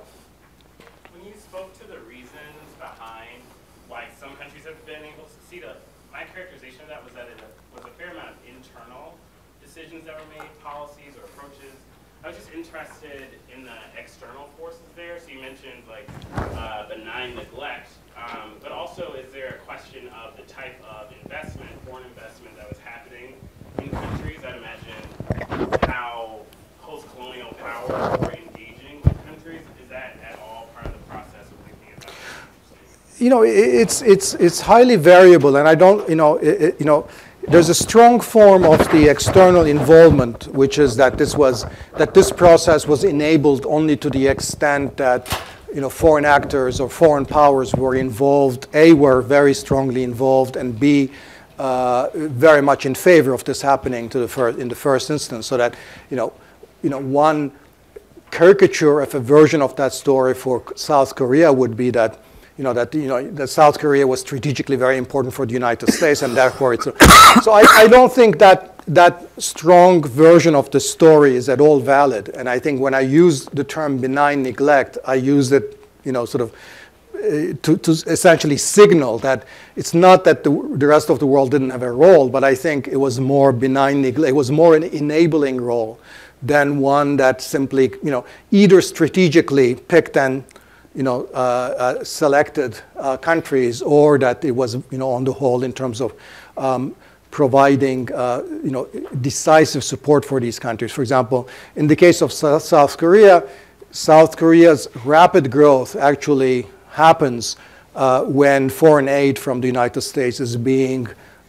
Speaker 2: When you spoke to the reasons behind why some countries have been able to succeed, uh, my characterization of that was that it was a fair amount of internal decisions that were made, policies or approaches. I was just interested in the external forces there. So you mentioned like uh, benign neglect. Um, but also, is there a question of the type of investment, foreign investment that was happening in countries? I'd imagine how post-colonial powers were engaging with countries. Is that at all part of the process of thinking about that?
Speaker 1: You know, it's it's it's highly variable, and I don't, you know, it, it, you know, there's a strong form of the external involvement, which is that this was that this process was enabled only to the extent that, you know, foreign actors or foreign powers were involved, A, were very strongly involved, and B, uh, very much in favor of this happening to the first, in the first instance. So that, you know, you know, one caricature of a version of that story for South Korea would be that, you know, that, you know, that South Korea was strategically very important for the United States, and therefore it's. A, so I, I don't think that that strong version of the story is at all valid. And I think when I use the term benign neglect, I use it, you know, sort of uh, to, to essentially signal that it's not that the, the rest of the world didn't have a role, but I think it was more benign neglect. It was more an enabling role than one that simply, you know, either strategically picked and, you know, uh, uh, selected uh, countries, or that it was, you know, on the whole in terms of um, providing, uh, you know, decisive support for these countries. For example, in the case of South Korea, South Korea's rapid growth actually happens uh, when foreign aid from the United States is being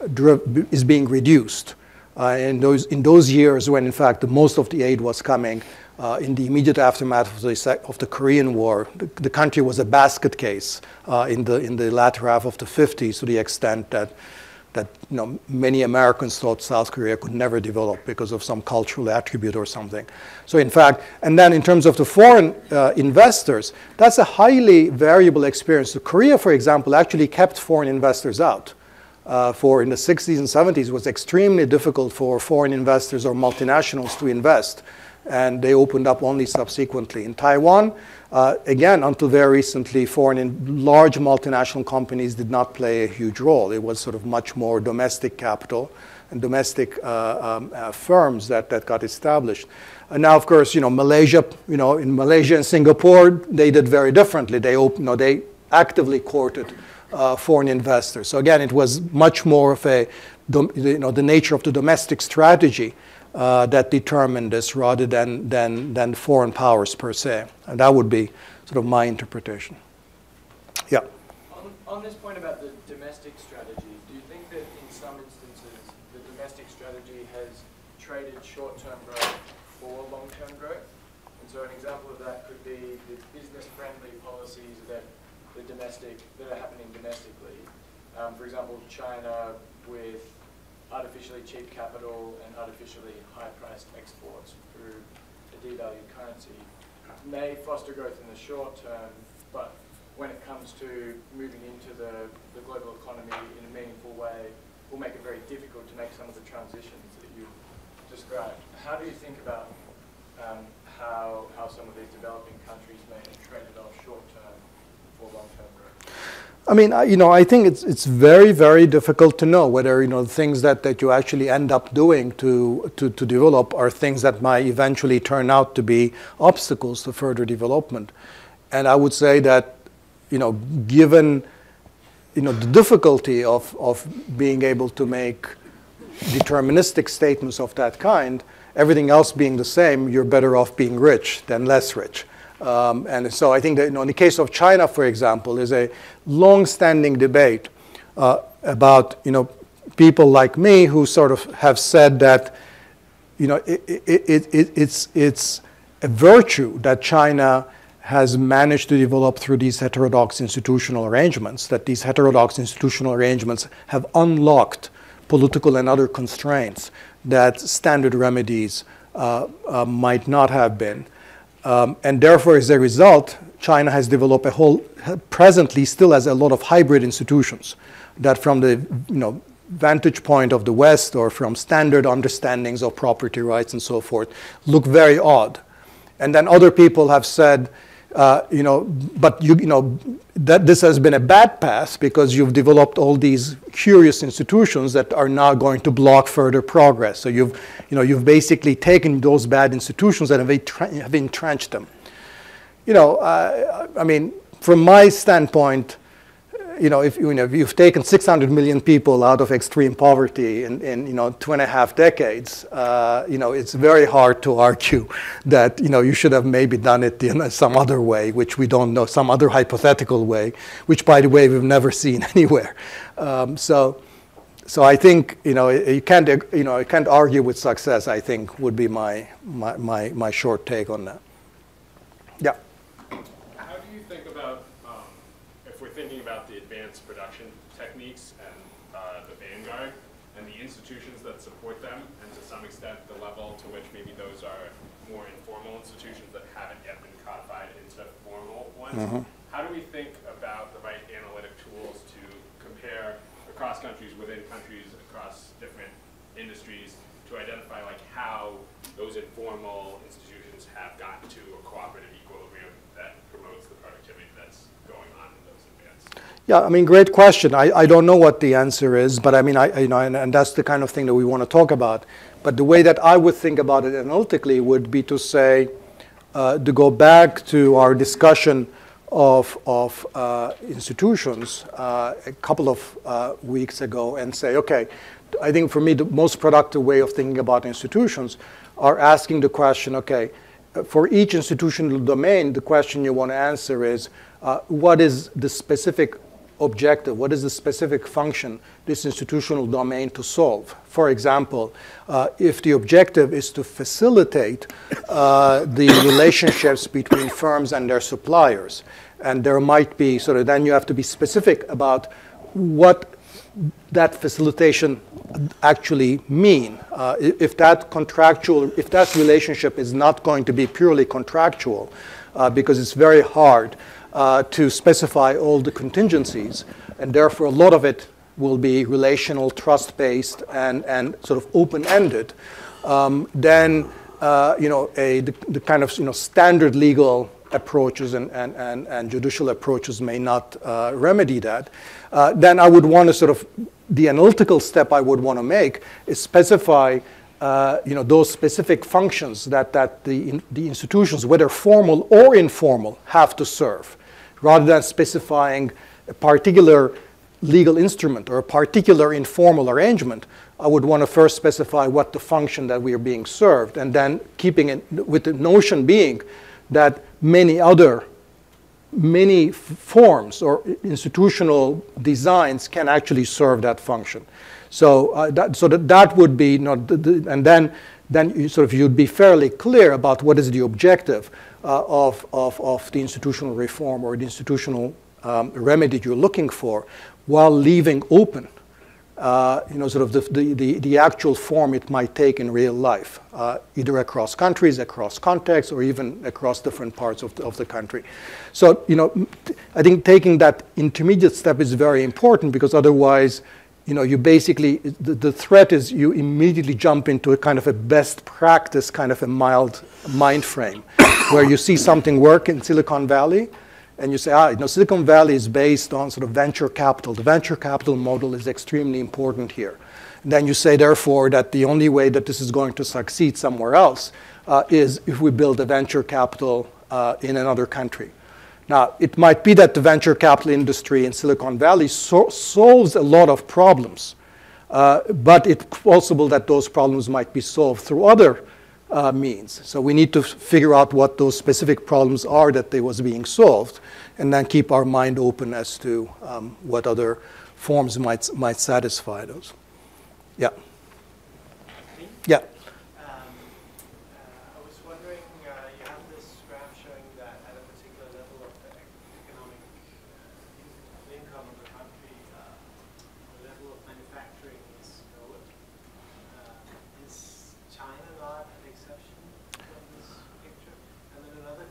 Speaker 1: is being reduced. Uh, in those in those years, when in fact the most of the aid was coming uh, in the immediate aftermath of the of the Korean War, the, the country was a basket case uh, in the in the latter half of the fifties, to the extent that. that, you know, many Americans thought South Korea could never develop because of some cultural attribute or something. So in fact, and then in terms of the foreign uh, investors, that's a highly variable experience. So Korea, for example, actually kept foreign investors out. Uh, for in the sixties and seventies, it was extremely difficult for foreign investors or multinationals to invest. And they opened up only subsequently. In Taiwan, uh, again, until very recently, foreign and large multinational companies did not play a huge role. It was sort of much more domestic capital and domestic uh, um, uh, firms that, that got established. And now, of course, you know, Malaysia, you know, in Malaysia and Singapore, they did very differently. They, opened, you know, they actively courted uh, foreign investors. So again, it was much more of a, you know, the nature of the domestic strategy Uh, that determined this rather than, than, than foreign powers per se. And that would be sort of my interpretation. Yeah.
Speaker 3: On, on this point about the domestic strategy, do you think that in some instances the domestic strategy has traded short-term growth for long-term growth? And so an example of that could be the business-friendly policies that the domestic that are happening domestically. Um, for example, China with artificially cheap capital and artificially high-priced exports through a devalued currency may foster growth in the short term, but when it comes to moving into the, the global economy in a meaningful way, will make it very difficult to make some of the transitions that you described. How do you think about um, how, how some of these developing countries may have traded off short term for long-term growth?
Speaker 1: I mean, you know, I think it's it's very, very difficult to know whether, you know, the things that, that you actually end up doing to, to, to develop are things that might eventually turn out to be obstacles to further development. And I would say that, you know, given, you know, the difficulty of, of being able to make deterministic statements of that kind, everything else being the same, you're better off being rich than less rich. Um, and so I think that, you know, in the case of China, for example, is a long-standing debate uh, about, you know, people like me who sort of have said that, you know, it, it, it, it, it's, it's a virtue that China has managed to develop through these heterodox institutional arrangements, that these heterodox institutional arrangements have unlocked political and other constraints that standard remedies uh, uh, might not have been. Um, and therefore, as a result, China has developed a whole, presently still has a lot of hybrid institutions that from the you know, vantage point of the West or from standard understandings of property rights and so forth, look very odd. And then other people have said, uh, you know, but you, you know, that this has been a bad path because you've developed all these curious institutions that are now going to block further progress. So you've, you know, you've basically taken those bad institutions and have, have entrenched them. You know, uh, I mean, from my standpoint, you know, if, you know, if you've taken six hundred million people out of extreme poverty in, in you know, two and a half decades, uh, you know, it's very hard to argue that, you know, you should have maybe done it in some other way, which we don't know, some other hypothetical way, which, by the way, we've never seen anywhere. Um, so, so I think, you know, you can't, you know, you can't argue with success, I think, would be my, my, my, my short take on that. Yeah.
Speaker 4: How do you think about, um, if we're thinking about the advanced production techniques and uh, the vanguard and the institutions that support them, and to some extent the level to which maybe those are more informal institutions that haven't yet been codified into formal ones, mm-hmm. How do we think about the right analytic tools to compare across countries, within countries, across different industries, to identify like how those informal institutions have gotten to a cooperative equilibrium that promotes the productivity that's going on in those advanced?
Speaker 1: Yeah, I mean, great question. I, I don't know what the answer is, but I mean, I, you know, and, and that's the kind of thing that we want to talk about. But the way that I would think about it analytically would be to say, uh, to go back to our discussion of, of uh, institutions uh, a couple of uh, weeks ago and say, okay, I think for me the most productive way of thinking about institutions are asking the question, okay, for each institutional domain, the question you want to answer is, uh, what is the specific objective, what is the specific function this institutional domain to solve? For example, uh, if the objective is to facilitate uh, the relationships between firms and their suppliers, and there might be, sort of, then you have to be specific about what that facilitation actually mean. Uh, if that contractual, if that relationship is not going to be purely contractual, uh, because it's very hard uh, to specify all the contingencies, and therefore a lot of it will be relational, trust-based, and, and sort of open-ended, um, then uh, you know, a, the, the kind of you know, standard legal approaches and, and, and, and judicial approaches may not uh, remedy that. Uh, then I would want to sort of, the analytical step I would want to make is specify uh, you know, those specific functions that, that the, in, the institutions, whether formal or informal, have to serve, rather than specifying a particular legal instrument or a particular informal arrangement. I would want to first specify what the function that we are being served, and then keeping it with the notion being that many other, many forms or institutional designs can actually serve that function. So, uh, that, so that, that would be, you know, the, the, and then, then you sort of, you'd be fairly clear about what is the objective uh, of, of, of the institutional reform or the institutional um, remedy you're looking for, while leaving open Uh, you know, sort of the, the, the, the actual form it might take in real life, uh, either across countries, across contexts, or even across different parts of the, of the country. So, you know, I think taking that intermediate step is very important, because otherwise, you know, you basically, the, the threat is you immediately jump into a kind of a best practice, kind of a mild mind frame, where you see something work in Silicon Valley, and you say, ah, you know, Silicon Valley is based on sort of venture capital. The venture capital model is extremely important here. And then you say, therefore, that the only way that this is going to succeed somewhere else uh, is if we build a venture capital uh, in another country. Now, it might be that the venture capital industry in Silicon Valley so solves a lot of problems, uh, but it's possible that those problems might be solved through other Uh, means. So we need to figure out what those specific problems are that they was being solved, and then keep our mind open as to um, what other forms might might satisfy those. Yeah. Yeah.
Speaker 5: Um, uh, I was wondering, uh, you have this graph showing that at a particular level of the economic uh, income of the country, uh, the level of manufacturing is lower. Uh, is China not an exception from this picture? And then another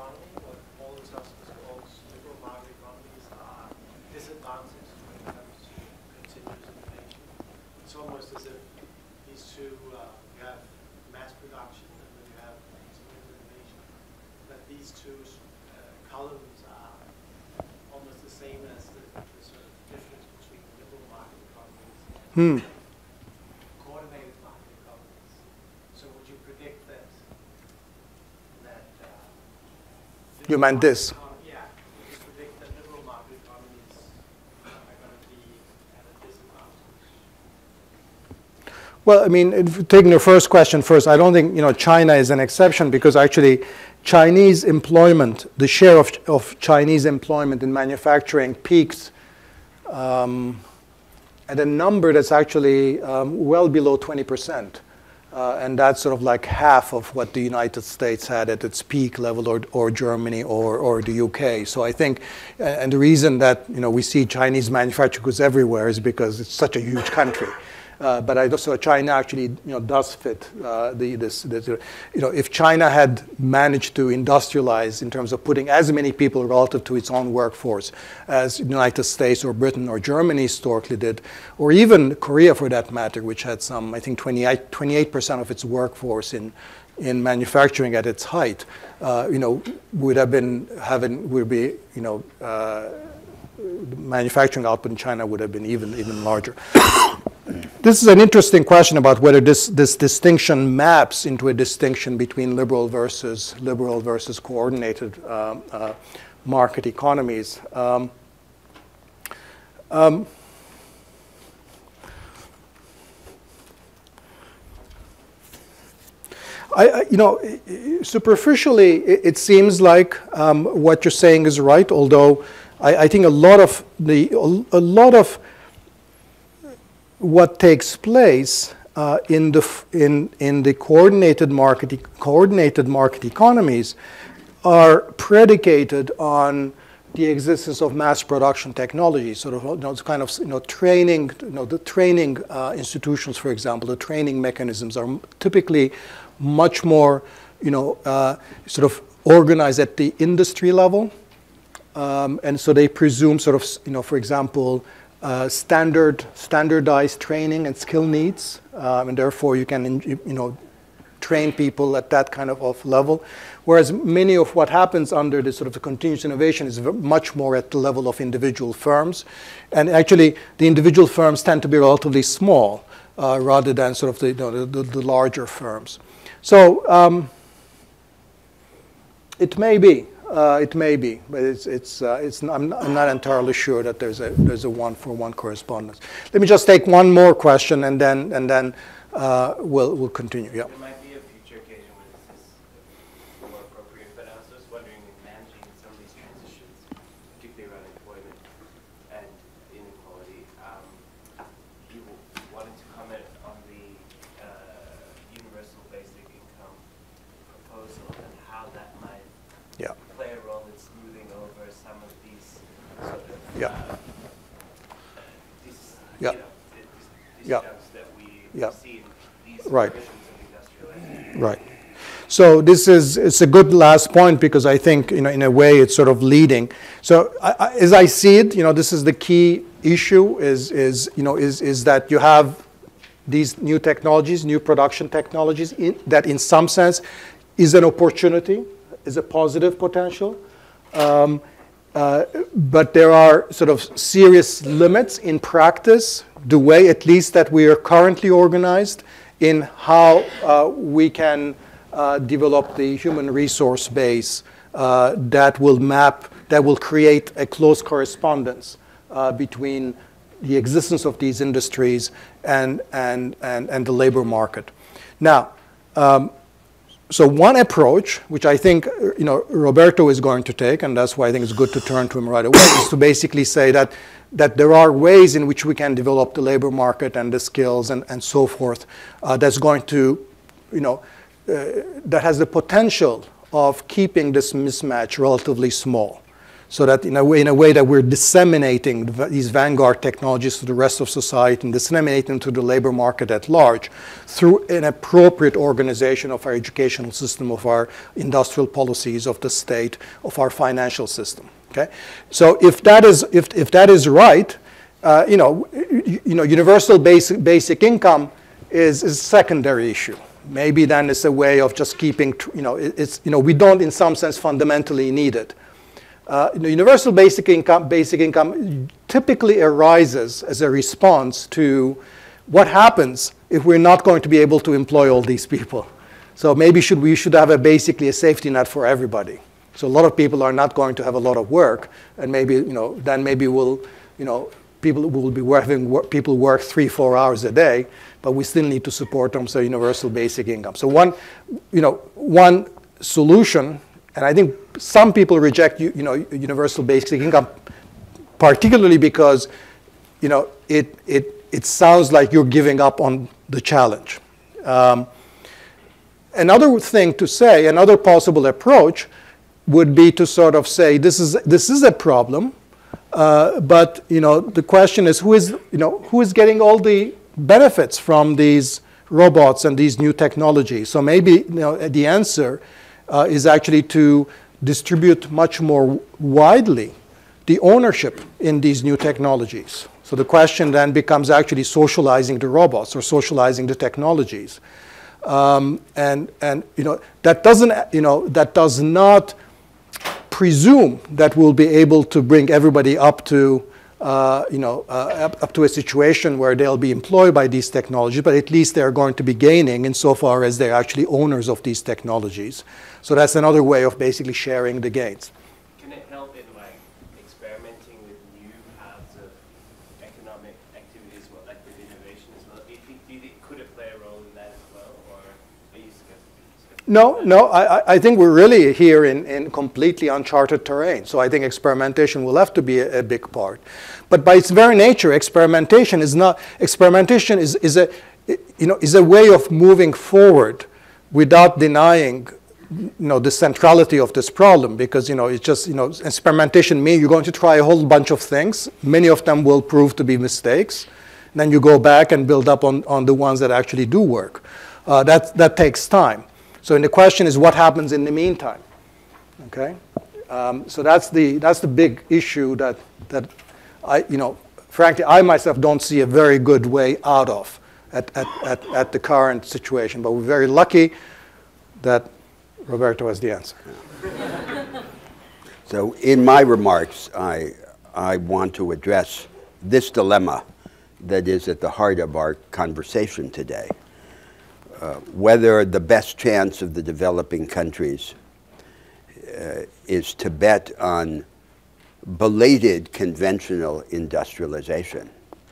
Speaker 5: economy, what Paul Zuskis calls liberal market economies, are disadvantaged when it comes to continuous innovation. It's almost as if these two, uh, you have mass production and then you have continuous innovation, that these two uh, columns are almost the same as the, the sort of difference between liberal market economies
Speaker 1: Hmm.
Speaker 5: and coordinated market economies. So would you predict that that uh,
Speaker 1: You meant this?
Speaker 5: econ- yeah, would you predict that liberal market economies are going to be at a disadvantage?
Speaker 1: Well, I mean, if- taking the first question first, I don't think, you know, China is an exception because actually Chinese employment, the share of, of Chinese employment in manufacturing peaked um, at a number that's actually um, well below twenty percent. Uh, and that's sort of like half of what the United States had at its peak level, or, or Germany, or, or the U K. So I think, and the reason that, you know, we see Chinese manufacturing goods everywhere is because it's such a huge country. Uh, but I also China actually, you know, does fit uh, the this, this. You know, if China had managed to industrialize in terms of putting as many people relative to its own workforce as the United States or Britain or Germany historically did, or even Korea for that matter, which had some, I think, twenty-eight percent of its workforce in in manufacturing at its height, uh, you know, would have been having would be, you know. Uh, manufacturing output in China would have been even even larger. This is an interesting question about whether this, this distinction maps into a distinction between liberal versus liberal versus coordinated um, uh, market economies. Um, um, I, I, you know, superficially, it, it seems like um, what you're saying is right. Although I, I think a lot of the a lot of what takes place uh, in the in in the coordinated market coordinated market economies are predicated on the existence of mass production technology, sort of, you know, it's kind of, you know, training, you know, the training uh, institutions, for example, the training mechanisms are typically much more, you know, uh, sort of organized at the industry level, um, and so they presume sort of, you know, for example, Uh, standard, standardized training and skill needs, um, and therefore you can, you know, train people at that kind of, of level. Whereas many of what happens under this sort of the continuous innovation is much more at the level of individual firms, and actually the individual firms tend to be relatively small uh, rather than sort of the, you know, the, the larger firms. So um, it may be. Uh, it may be, but it's it's uh, it's. Not, I'm, not, I'm not entirely sure that there's a there's a one for one correspondence. Let me just take one more question, and then and then uh, we'll we'll continue. Yeah.
Speaker 6: There might be a future occasion where this is more appropriate, but I was just wondering in managing some of these transitions, particularly around employment and inequality. Um, you wanted to comment on the uh, universal basic income proposal and how that might.
Speaker 1: Yeah.
Speaker 6: Play a role in smoothing over some of these sort of
Speaker 1: Yeah.
Speaker 6: uh, these,
Speaker 1: Yeah.
Speaker 6: you know, these, these
Speaker 1: Yeah.
Speaker 6: jumps that we
Speaker 1: Yeah.
Speaker 6: see in these
Speaker 1: Right.
Speaker 6: versions of industrialization.
Speaker 1: Right. So this is, it's a good last point because I think, you know, in a way it's sort of leading. So I, I, as I see it, you know, this is the key issue is, is you know, is, is that you have these new technologies, new production technologies in, that in some sense is an opportunity, is a positive potential. Um, uh, but there are sort of serious limits in practice, the way at least that we are currently organized in how uh, we can uh, develop the human resource base uh, that will map, that will create a close correspondence uh, between the existence of these industries and, and, and, and the labor market. Now, um, So one approach, which I think, you know, Roberto is going to take, and that's why I think it's good to turn to him right away, is to basically say that, that there are ways in which we can develop the labor market and the skills and, and so forth uh, that's going to, you know, uh, that has the potential of keeping this mismatch relatively small. so that in a way, in a way that we're disseminating these vanguard technologies to the rest of society and disseminating them to the labor market at large through an appropriate organization of our educational system, of our industrial policies, of the state, of our financial system. Okay? So if that is, if, if that is right, uh, you know, you know, universal basic, basic income is, is a secondary issue. Maybe then it's a way of just keeping, you know, it's, you know, we don't in some sense fundamentally need it. Uh, you know, universal basic income, basic income typically arises as a response to what happens if we're not going to be able to employ all these people. So maybe should, we should have a basically a safety net for everybody. So a lot of people are not going to have a lot of work, and maybe, you know, then maybe we'll, you know, people will be having work, people work three, four hours a day, but we still need to support them, so universal basic income. So one, you know, one solution, and I think some people reject, you, you know, universal basic income, particularly because, you know, it, it, it sounds like you're giving up on the challenge. Um, another thing to say, another possible approach would be to sort of say, this is, this is a problem, uh, but, you know, the question is who is, you know, who is getting all the benefits from these robots and these new technologies? So maybe, you know, the answer Uh, is actually to distribute much more widely the ownership in these new technologies. So the question then becomes actually socializing the robots or socializing the technologies. Um, and, and you know, that doesn't, you know, that does not presume that we'll be able to bring everybody up to, uh, you know, uh, up, up to a situation where they'll be employed by these technologies, but at least they're going to be gaining insofar as they're actually owners of these technologies. So that's another way of basically sharing the gains.
Speaker 6: Can it help in like experimenting with new paths of economic activity as well, like with innovation as well? Do you think, do you think could it play a role in that as well, or are you skeptical?
Speaker 1: No, no. I, I think we're really here in, in completely uncharted terrain. So I think experimentation will have to be a, a big part. But by its very nature, experimentation is not. Experimentation is is a you know is a way of moving forward without denying, you know, the centrality of this problem, because, you know, it's just, you know, experimentation means you're going to try a whole bunch of things. Many of them will prove to be mistakes. And then you go back and build up on, on the ones that actually do work. Uh, that, that takes time. So and the question is what happens in the meantime, okay? Um, so that's the, that's the big issue that, that I, you know, frankly, I myself don't see a very good way out of at, at, at, at the current situation. But we're very lucky that Roberto has the answer.
Speaker 7: So in my remarks, I, I want to address this dilemma that is at the heart of our conversation today. Uh, whether the best chance of the developing countries uh, is to bet on belated conventional industrialization,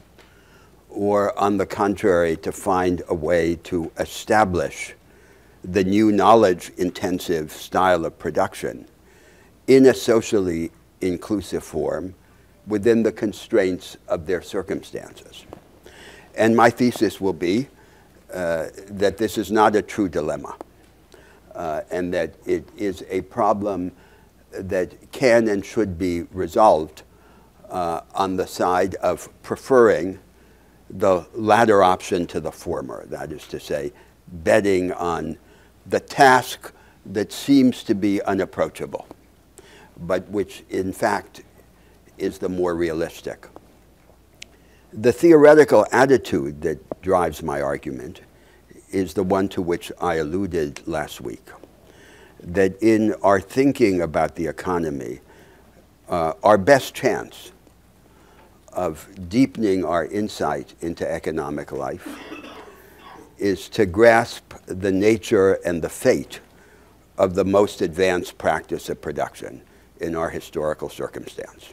Speaker 7: or on the contrary, to find a way to establish the new knowledge-intensive style of production in a socially inclusive form within the constraints of their circumstances. And my thesis will be uh, that this is not a true dilemma, uh, and that it is a problem that can and should be resolved uh, on the side of preferring the latter option to the former, that is to say, betting on the task that seems to be unapproachable, but which in fact is the more realistic. The theoretical attitude that drives my argument is the one to which I alluded last week, that in our thinking about the economy, uh, our best chance of deepening our insight into economic life is to grasp the nature and the fate of the most advanced practice of production in our historical circumstance.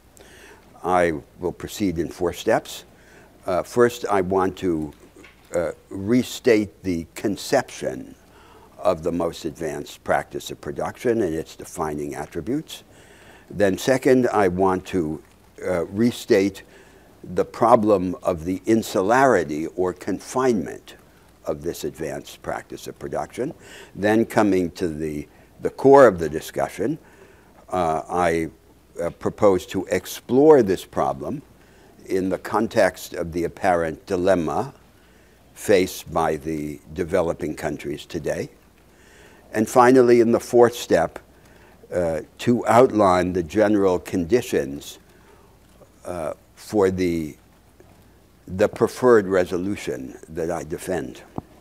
Speaker 7: I will proceed in four steps. Uh, first, I want to uh, restate the conception of the most advanced practice of production and its defining attributes. Then second, I want to uh, restate the problem of the insularity or confinement of this advanced practice of production. Then coming to the, the core of the discussion, uh, I uh, propose to explore this problem in the context of the apparent dilemma faced by the developing countries today. And finally, in the fourth step, uh, to outline the general conditions uh, for the, the preferred resolution that I defend.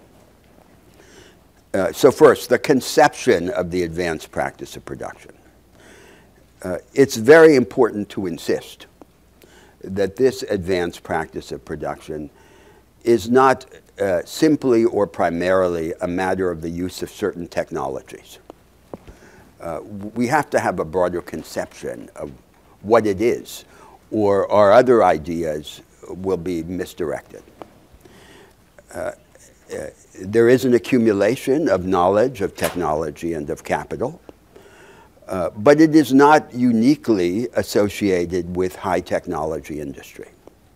Speaker 7: Uh, so first, the conception of the advanced practice of production. Uh, it's very important to insist that this advanced practice of production is not uh, simply or primarily a matter of the use of certain technologies. Uh, we have to have a broader conception of what it is, or our other ideas will be misdirected. Uh, uh, there is an accumulation of knowledge, of technology, and of capital. Uh, but it is not uniquely associated with high technology industry.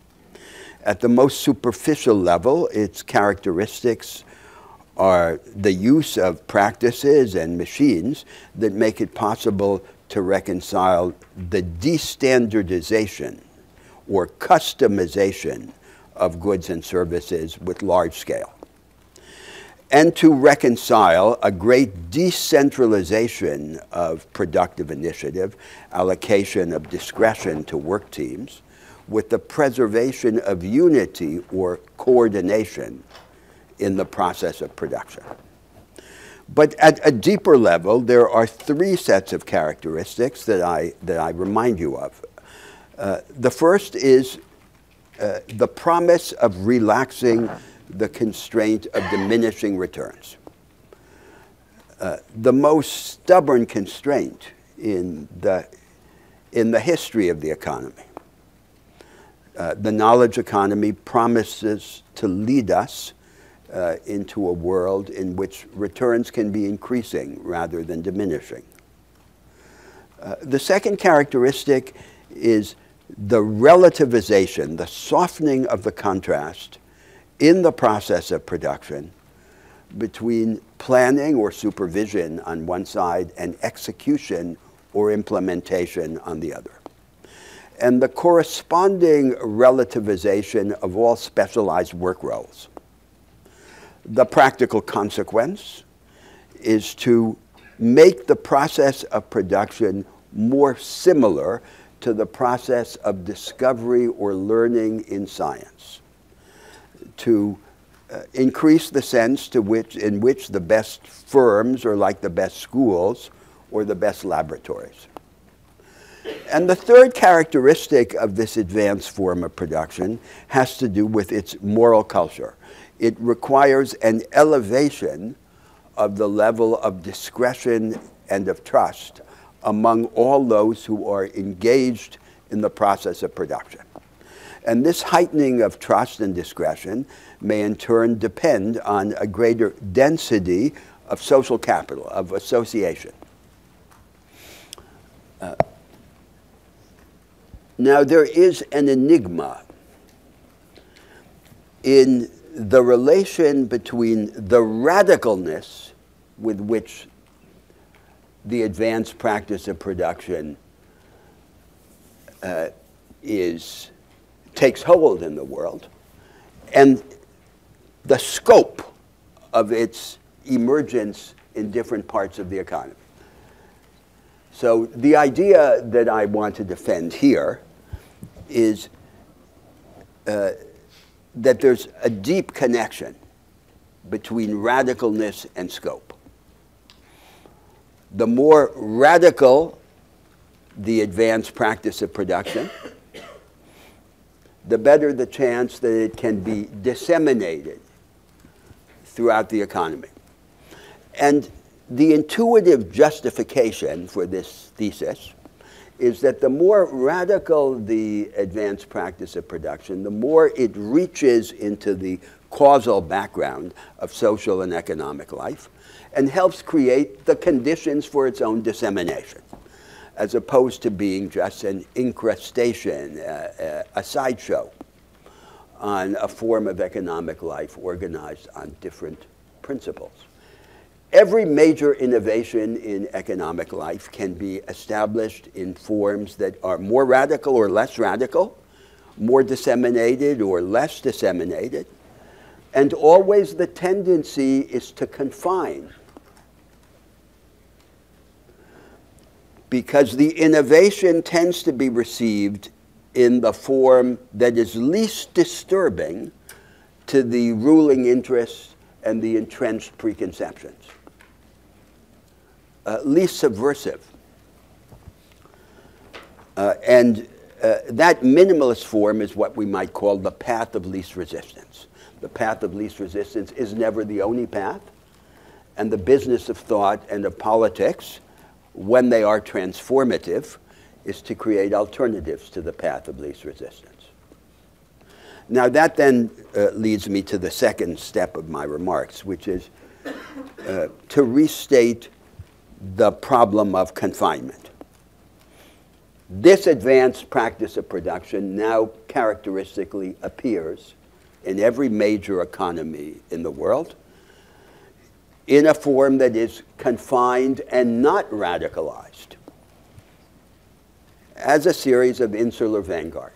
Speaker 7: At the most superficial level, its characteristics are the use of practices and machines that make it possible to reconcile the destandardization or customization of goods and services with large scale, and to reconcile a great decentralization of productive initiative, allocation of discretion to work teams, with the preservation of unity or coordination in the process of production. But at a deeper level, there are three sets of characteristics that I, that I remind you of. Uh, the first is uh, the promise of relaxing the constraint of diminishing returns. Uh, the most stubborn constraint in the, in the history of the economy. Uh, the knowledge economy promises to lead us uh, into a world in which returns can be increasing rather than diminishing. Uh, the second characteristic is the relativization, the softening of the contrast in the process of production between planning or supervision on one side and execution or implementation on the other. And the corresponding relativization of all specialized work roles. The practical consequence is to make the process of production more similar to the process of discovery or learning in science, to uh, increase the sense to which, in which the best firms are like the best schools or the best laboratories. And the third characteristic of this advanced form of production has to do with its moral culture. It requires an elevation of the level of discretion and of trust among all those who are engaged in the process of production. And this heightening of trust and discretion may in turn depend on a greater density of social capital, of association. Uh, now there is an enigma in the relation between the radicalness with which the advanced practice of production uh, is takes hold in the world, and the scope of its emergence in different parts of the economy. So the idea that I want to defend here is uh, that there's a deep connection between radicalness and scope. The more radical the advanced practice of production, the better the chance that it can be disseminated throughout the economy. And the intuitive justification for this thesis is that the more radical the advanced practice of production, the more it reaches into the causal background of social and economic life and helps create the conditions for its own dissemination, as opposed to being just an incrustation, uh, uh, a sideshow on a form of economic life organized on different principles. every major innovation in economic life can be established in forms that are more radical or less radical, more disseminated or less disseminated, and always the tendency is to confine. Because the innovation tends to be received in the form that is least disturbing to the ruling interests and the entrenched preconceptions, uh, least subversive. Uh, and uh, that minimalist form is what we might call the path of least resistance. The path of least resistance is never the only path, and the business of thought and of politics, when they are transformative, is to create alternatives to the path of least resistance. Now that then uh, leads me to the second step of my remarks, which is uh, to restate the problem of confinement. This advanced practice of production now characteristically appears in every major economy in the world in a form that is confined and not radicalized, as a series of insular vanguards.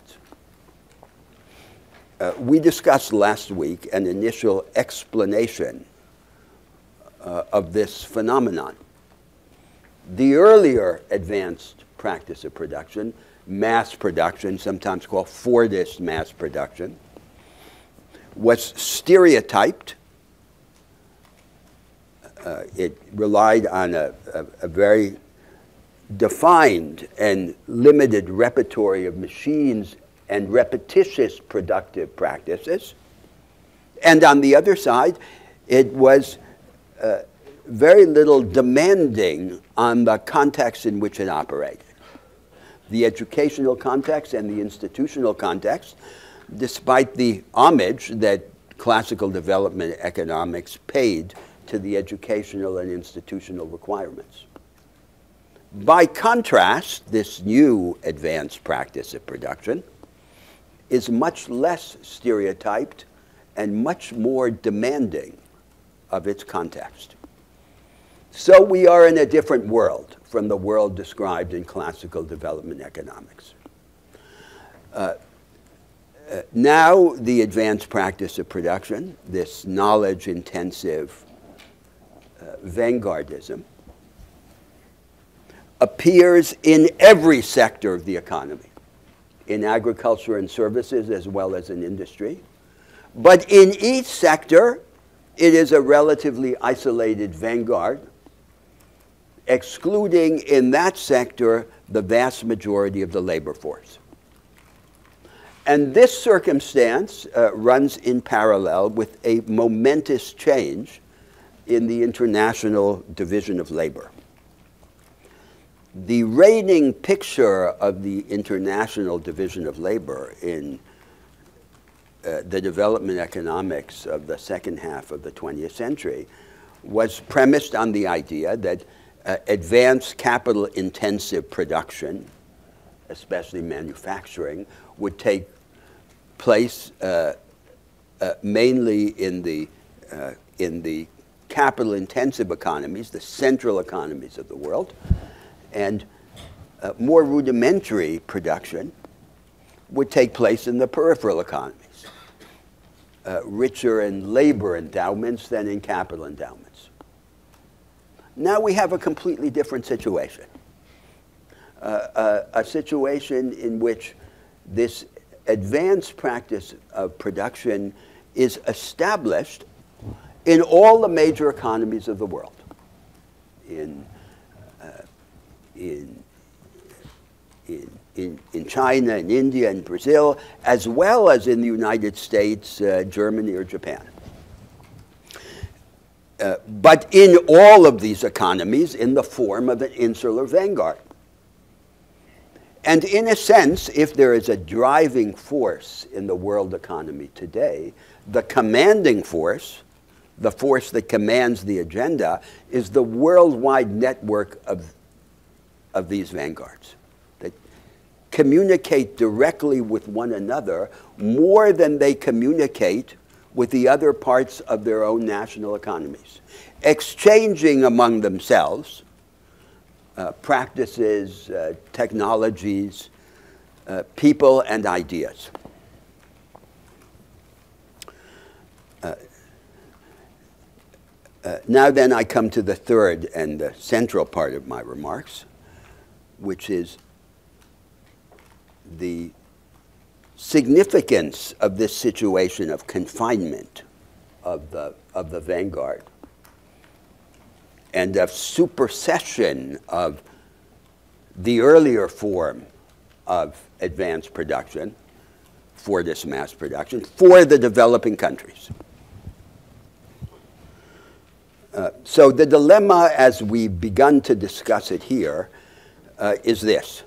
Speaker 7: Uh, we discussed last week an initial explanation uh, of this phenomenon. The earlier advanced practice of production, mass production, sometimes called Fordist mass production, was stereotyped. Uh, it relied on a, a, a very defined and limited repertory of machines and repetitious productive practices. And on the other side, it was uh, very little demanding on the context in which it operated. The educational context and the institutional context, despite the homage that classical development economics paid to the educational and institutional requirements. By contrast, this new advanced practice of production is much less stereotyped and much more demanding of its context. So we are in a different world from the world described in classical development economics. Uh, uh, now the advanced practice of production, this knowledge-intensive uh, vanguardism, appears in every sector of the economy, in agriculture and services as well as in industry. But in each sector, it is a relatively isolated vanguard, excluding in that sector the vast majority of the labor force. And this circumstance uh, runs in parallel with a momentous change in the international division of labor. The reigning picture of the international division of labor in uh, the development economics of the second half of the twentieth century was premised on the idea that uh, advanced capital-intensive production, especially manufacturing, would take place uh, uh, mainly in the, uh, in the capital-intensive economies, the central economies of the world, and uh, more rudimentary production would take place in the peripheral economies, uh, richer in labor endowments than in capital endowments. Now we have a completely different situation, uh, a, a situation in which this advanced practice of production is established in all the major economies of the world, in In, in, in, in China, in India, and Brazil, as well as in the United States, uh, Germany, or Japan. Uh, but in all of these economies in the form of an insular vanguard. And in a sense, if there is a driving force in the world economy today, the commanding force, the force that commands the agenda, is the worldwide network of of these vanguards that communicate directly with one another more than they communicate with the other parts of their own national economies, exchanging among themselves uh, practices, uh, technologies, uh, people, and ideas. Uh, uh, now then, I come to the third and the central part of my remarks, which is the significance of this situation of confinement of the, of the vanguard and of supersession of the earlier form of advanced production, for this mass production, for the developing countries. Uh, so the dilemma, as we've begun to discuss it here, uh, is this.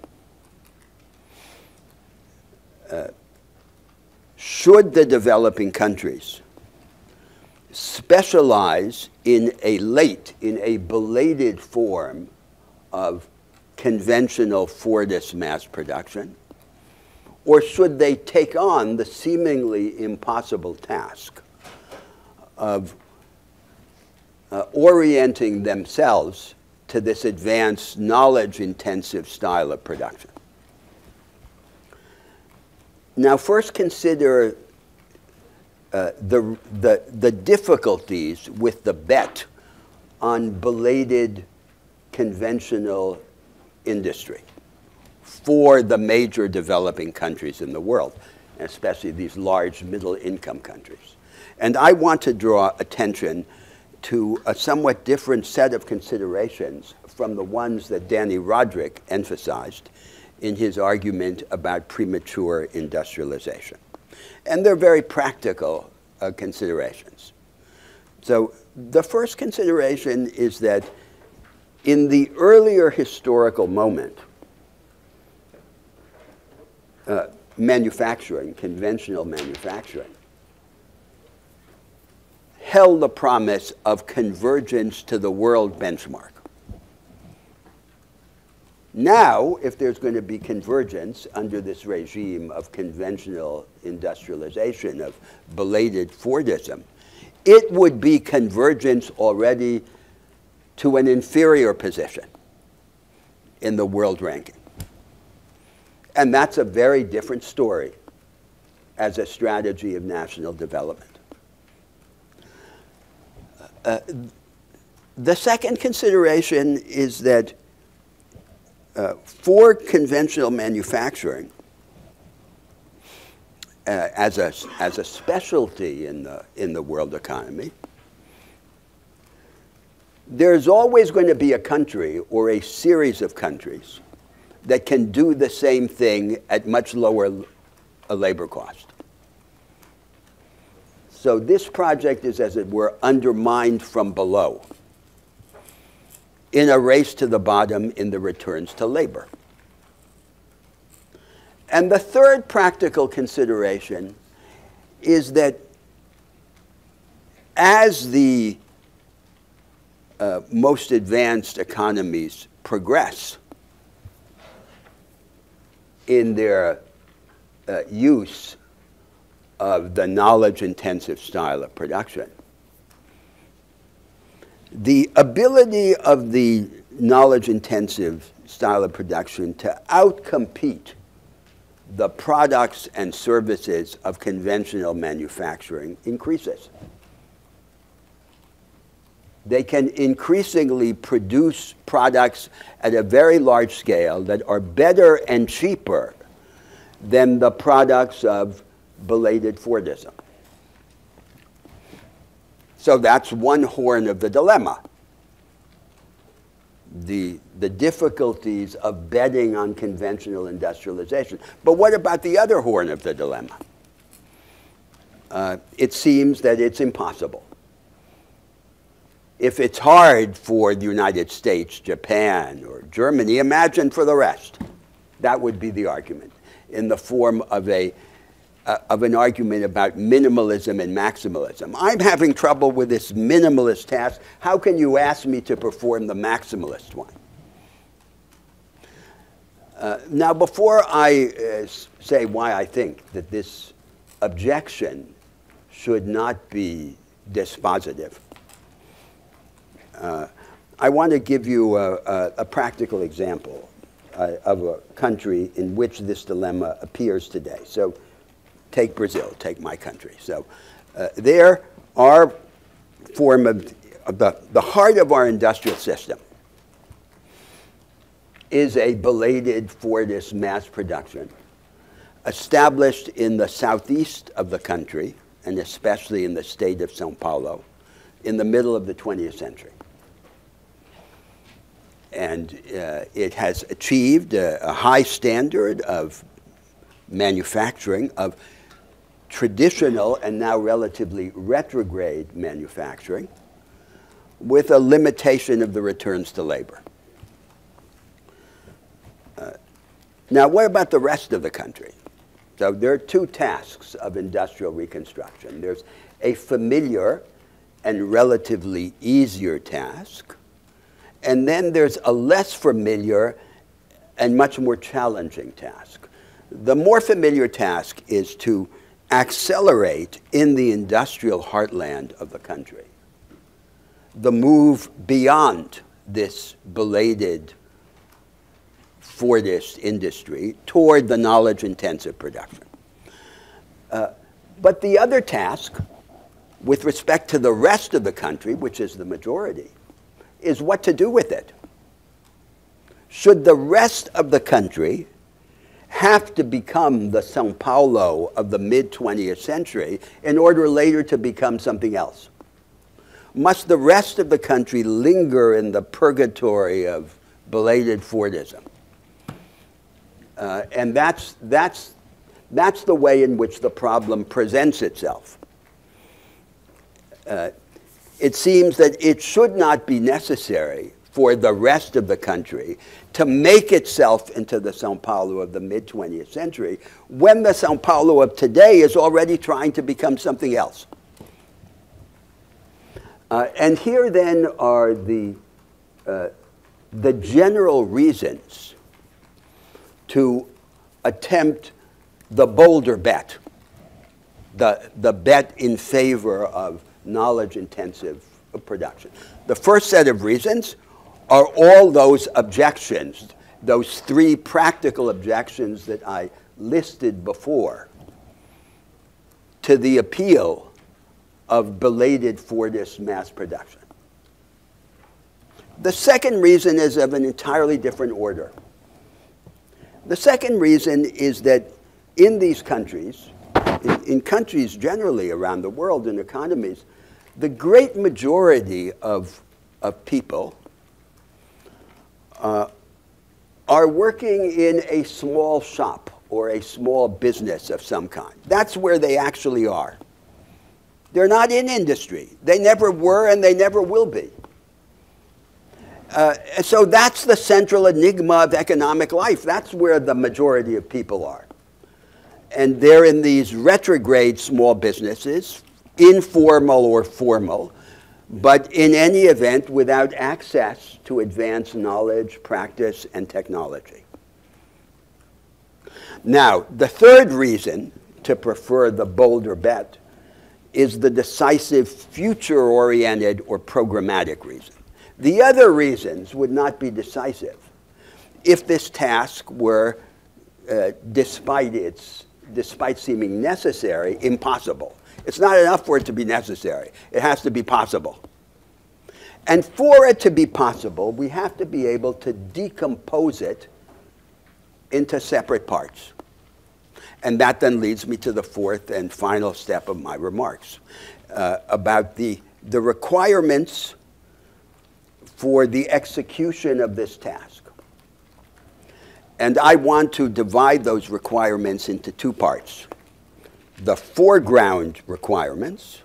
Speaker 7: Uh, should the developing countries specialize in a late, in a belated form of conventional Fordist mass production, or should they take on the seemingly impossible task of uh, orienting themselves to this advanced, knowledge-intensive style of production? Now, first consider uh, the, the, the difficulties with the bet on belated conventional industry for the major developing countries in the world, especially these large middle-income countries. And I want to draw attention to a somewhat different set of considerations from the ones that Danny Roderick emphasized in his argument about premature industrialization. And they're very practical uh, considerations. So the first consideration is that in the earlier historical moment, uh, manufacturing, conventional manufacturing, held the promise of convergence to the world benchmark. Now, if there's going to be convergence under this regime of conventional industrialization, of belated Fordism, it would be convergence already to an inferior position in the world ranking. And that's a very different story as a strategy of national development. Uh, the second consideration is that Uh, for conventional manufacturing, uh, as, a, as a specialty in the, in the world economy, there's always going to be a country or a series of countries that can do the same thing at much lower a labor cost. So this project is, as it were, undermined from below in a race to the bottom in the returns to labor. And the third practical consideration is that as the uh, most advanced economies progress in their uh, use of the knowledge-intensive style of production, the ability of the knowledge-intensive style of production to outcompete the products and services of conventional manufacturing increases. They can increasingly produce products at a very large scale that are better and cheaper than the products of belated Fordism. So that's one horn of the dilemma, the, the difficulties of betting on conventional industrialization. But what about the other horn of the dilemma? Uh, it seems that it's impossible. If it's hard for the United States, Japan, or Germany, imagine for the rest. That would be the argument, in the form of a Uh, of an argument about minimalism and maximalism. I'm having trouble with this minimalist task. How can you ask me to perform the maximalist one? Uh, now, before I uh, say why I think that this objection should not be dispositive. Uh, I want to give you a, a, a practical example uh, of a country in which this dilemma appears today. So take Brazil, take my country. So uh, there, our form of, of the, the heart of our industrial system is a belated Fordist mass production established in the southeast of the country, and especially in the state of São Paulo, in the middle of the twentieth century. And uh, it has achieved a, a high standard of manufacturing, of traditional and now relatively retrograde manufacturing, with a limitation of the returns to labor. Uh, now, what about the rest of the country? So there are two tasks of industrial reconstruction. There's a familiar and relatively easier task, and then there's a less familiar and much more challenging task. The more familiar task is to accelerate in the industrial heartland of the country the move beyond this belated Fordist industry toward the knowledge-intensive production. Uh, but the other task, with respect to the rest of the country, which is the majority, is what to do with it. Should the rest of the country have to become the São Paulo of the mid twentieth century in order later to become something else? Must the rest of the country linger in the purgatory of belated Fordism? Uh, and that's, that's, that's the way in which the problem presents itself. Uh, it seems that it should not be necessary for the rest of the country to make itself into the São Paulo of the mid twentieth century when the São Paulo of today is already trying to become something else. Uh, and here then are the, uh, the general reasons to attempt the bolder bet, the, the bet in favor of knowledge-intensive production. The first set of reasons are all those objections, those three practical objections that I listed before to the appeal of belated Fordist mass production. The second reason is of an entirely different order. The second reason is that in these countries, in, in countries generally around the world, in economies, the great majority of, of people uh, are working in a small shop or a small business of some kind. That's where they actually are. They're not in industry. They never were and they never will be. Uh, so that's the central enigma of economic life. That's where the majority of people are. And they're in these retrograde small businesses, informal or formal, but in any event without access to advanced knowledge, practice, and technology. Now, the third reason to prefer the bolder bet is the decisive future-oriented or programmatic reason. The other reasons would not be decisive if this task were, uh, despite its, despite seeming necessary, impossible. It's not enough for it to be necessary. It has to be possible. And for it to be possible, we have to be able to decompose it into separate parts. And that then leads me to the fourth and final step of my remarks uh, about the, the requirements for the execution of this task. And I want to divide those requirements into two parts. The foreground requirements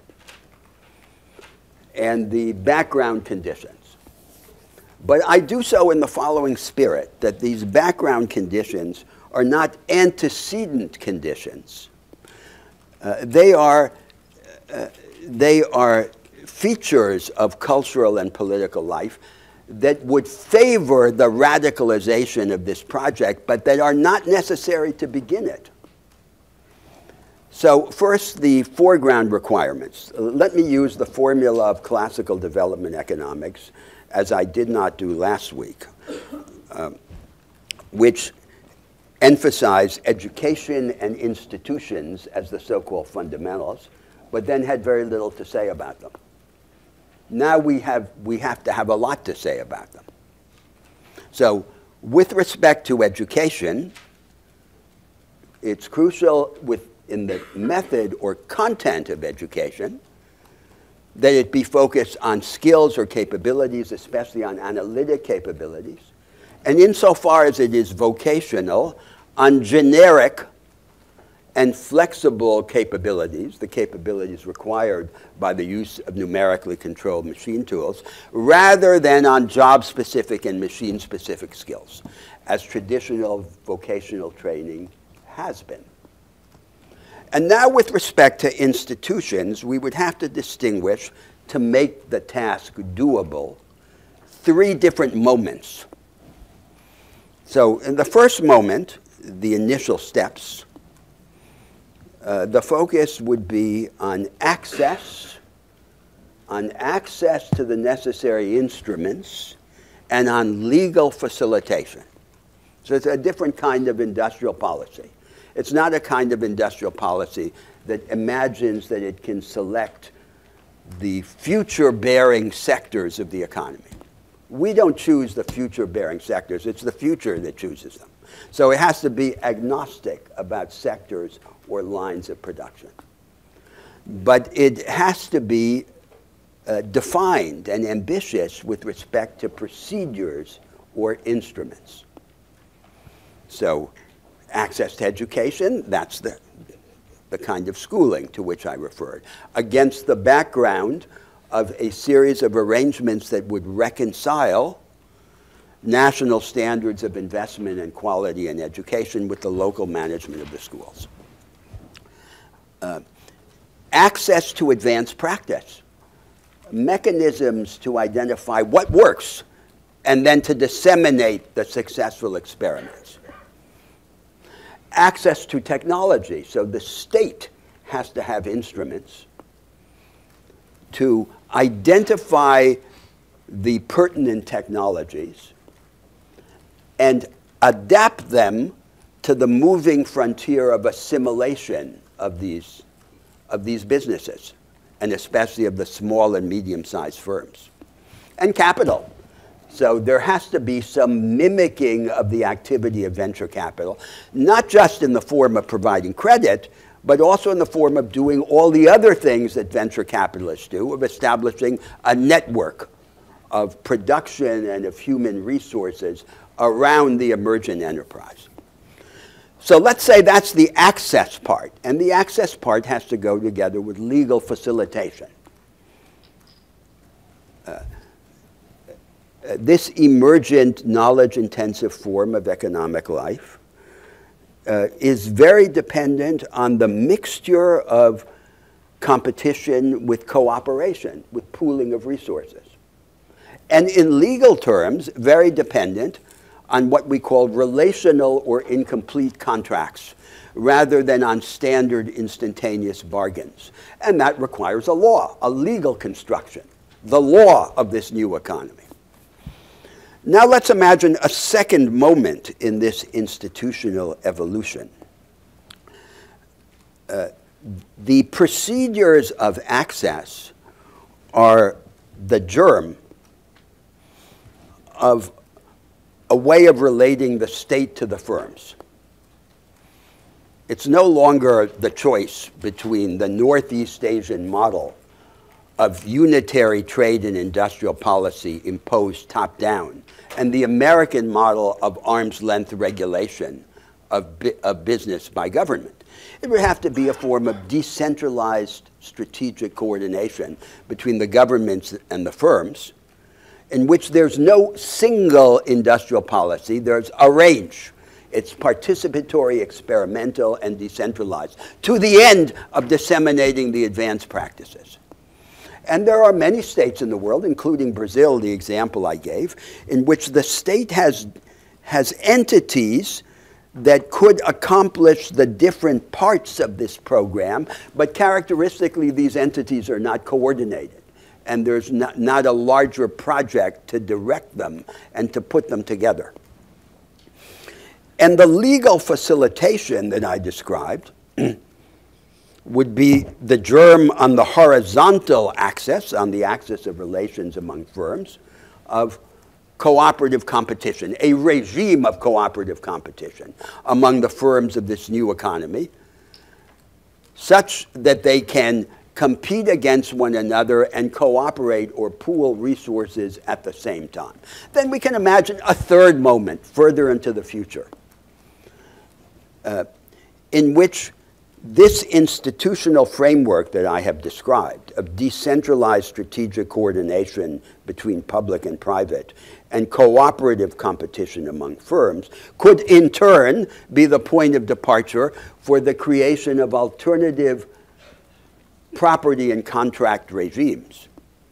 Speaker 7: and the background conditions. But I do so in the following spirit, that these background conditions are not antecedent conditions. Uh, they are, uh, they are features of cultural and political life that would favor the radicalization of this project, but that are not necessary to begin it. So first, the foreground requirements. Let me use the formula of classical development economics, as I did not do last week, um, which emphasized education and institutions as the so-called fundamentals, but then had very little to say about them. Now we have, we have to have a lot to say about them. So with respect to education, it's crucial with, in the method or content of education that it be focused on skills or capabilities, especially on analytic capabilities, and insofar as it is vocational, on generic and flexible capabilities, the capabilities required by the use of numerically controlled machine tools, rather than on job-specific and machine-specific skills, as traditional vocational training has been. And now with respect to institutions, we would have to distinguish, to make the task doable, three different moments. So in the first moment, the initial steps, uh, the focus would be on access, on access to the necessary instruments, and on legal facilitation. So it's a different kind of industrial policy. It's not a kind of industrial policy that imagines that it can select the future-bearing sectors of the economy. We don't choose the future-bearing sectors. It's the future that chooses them. So it has to be agnostic about sectors or lines of production. But it has to be uh, defined and ambitious with respect to procedures or instruments. So access to education, that's the, the kind of schooling to which I referred, against the background of a series of arrangements that would reconcile national standards of investment and quality in education with the local management of the schools. Uh, access to advanced practice, mechanisms to identify what works, and then to disseminate the successful experiments. Access to technology, so the state has to have instruments to identify the pertinent technologies and adapt them to the moving frontier of assimilation of these, of these businesses, and especially of the small and medium-sized firms. And capital. So there has to be some mimicking of the activity of venture capital, not just in the form of providing credit, but also in the form of doing all the other things that venture capitalists do, of establishing a network of production and of human resources around the emergent enterprise. So let's say that's the access part, and the access part has to go together with legal facilitation. Uh, this emergent, knowledge-intensive form of economic life uh, is very dependent on the mixture of competition with cooperation, with pooling of resources. And in legal terms, very dependent on what we call relational or incomplete contracts, rather than on standard instantaneous bargains. And that requires a law, a legal construction, the law of this new economy. Now let's imagine a second moment in this institutional evolution. Uh, the procedures of access are the germ of a way of relating the state to the firms. It's no longer the choice between the Northeast Asian model of unitary trade and industrial policy imposed top-down and the American model of arm's-length regulation of, bi of business by government. It would have to be a form of decentralized strategic coordination between the governments and the firms, in which there's no single industrial policy, there's a range. It's participatory, experimental, and decentralized, to the end of disseminating the advanced practices. And there are many states in the world, including Brazil, the example I gave, in which the state has, has entities that could accomplish the different parts of this program, but characteristically these entities are not coordinated, and there's not, not a larger project to direct them and to put them together. And the legal facilitation that I described would be the germ on the horizontal axis, on the axis of relations among firms, of cooperative competition, a regime of cooperative competition among the firms of this new economy, such that they can compete against one another and cooperate or pool resources at the same time. Then we can imagine a third moment further into the future, uh, in which this institutional framework that I have described of decentralized strategic coordination between public and private and cooperative competition among firms could in turn be the point of departure for the creation of alternative property and contract regimes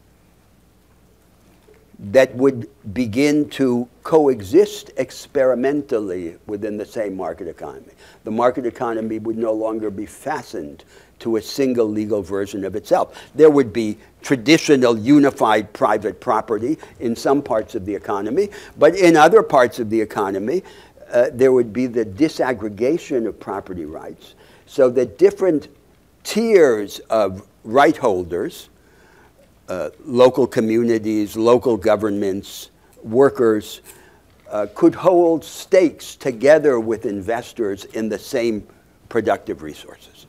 Speaker 7: that would begin to coexist experimentally within the same market economy. The market economy would no longer be fastened to a single legal version of itself. There would be traditional unified private property in some parts of the economy, but in other parts of the economy, uh, there would be the disaggregation of property rights so that different tiers of right holders, uh, local communities, local governments, workers, uh, could hold stakes together with investors in the same productive resources.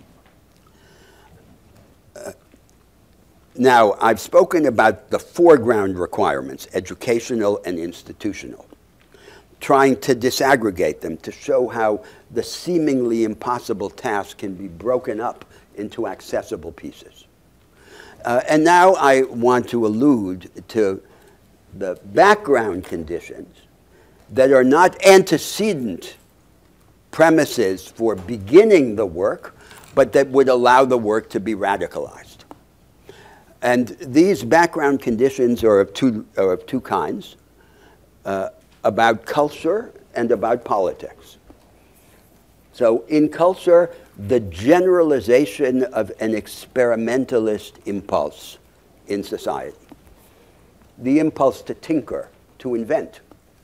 Speaker 7: Uh, now, I've spoken about the foreground requirements, educational and institutional, trying to disaggregate them to show how the seemingly impossible task can be broken up into accessible pieces. Uh, and now I want to allude to the background conditions that are not antecedent premises for beginning the work, but that would allow the work to be radicalized. And these background conditions are of two, are of two kinds, uh, about culture and about politics. So in culture, the generalization of an experimentalist impulse in society, the impulse to tinker, to invent.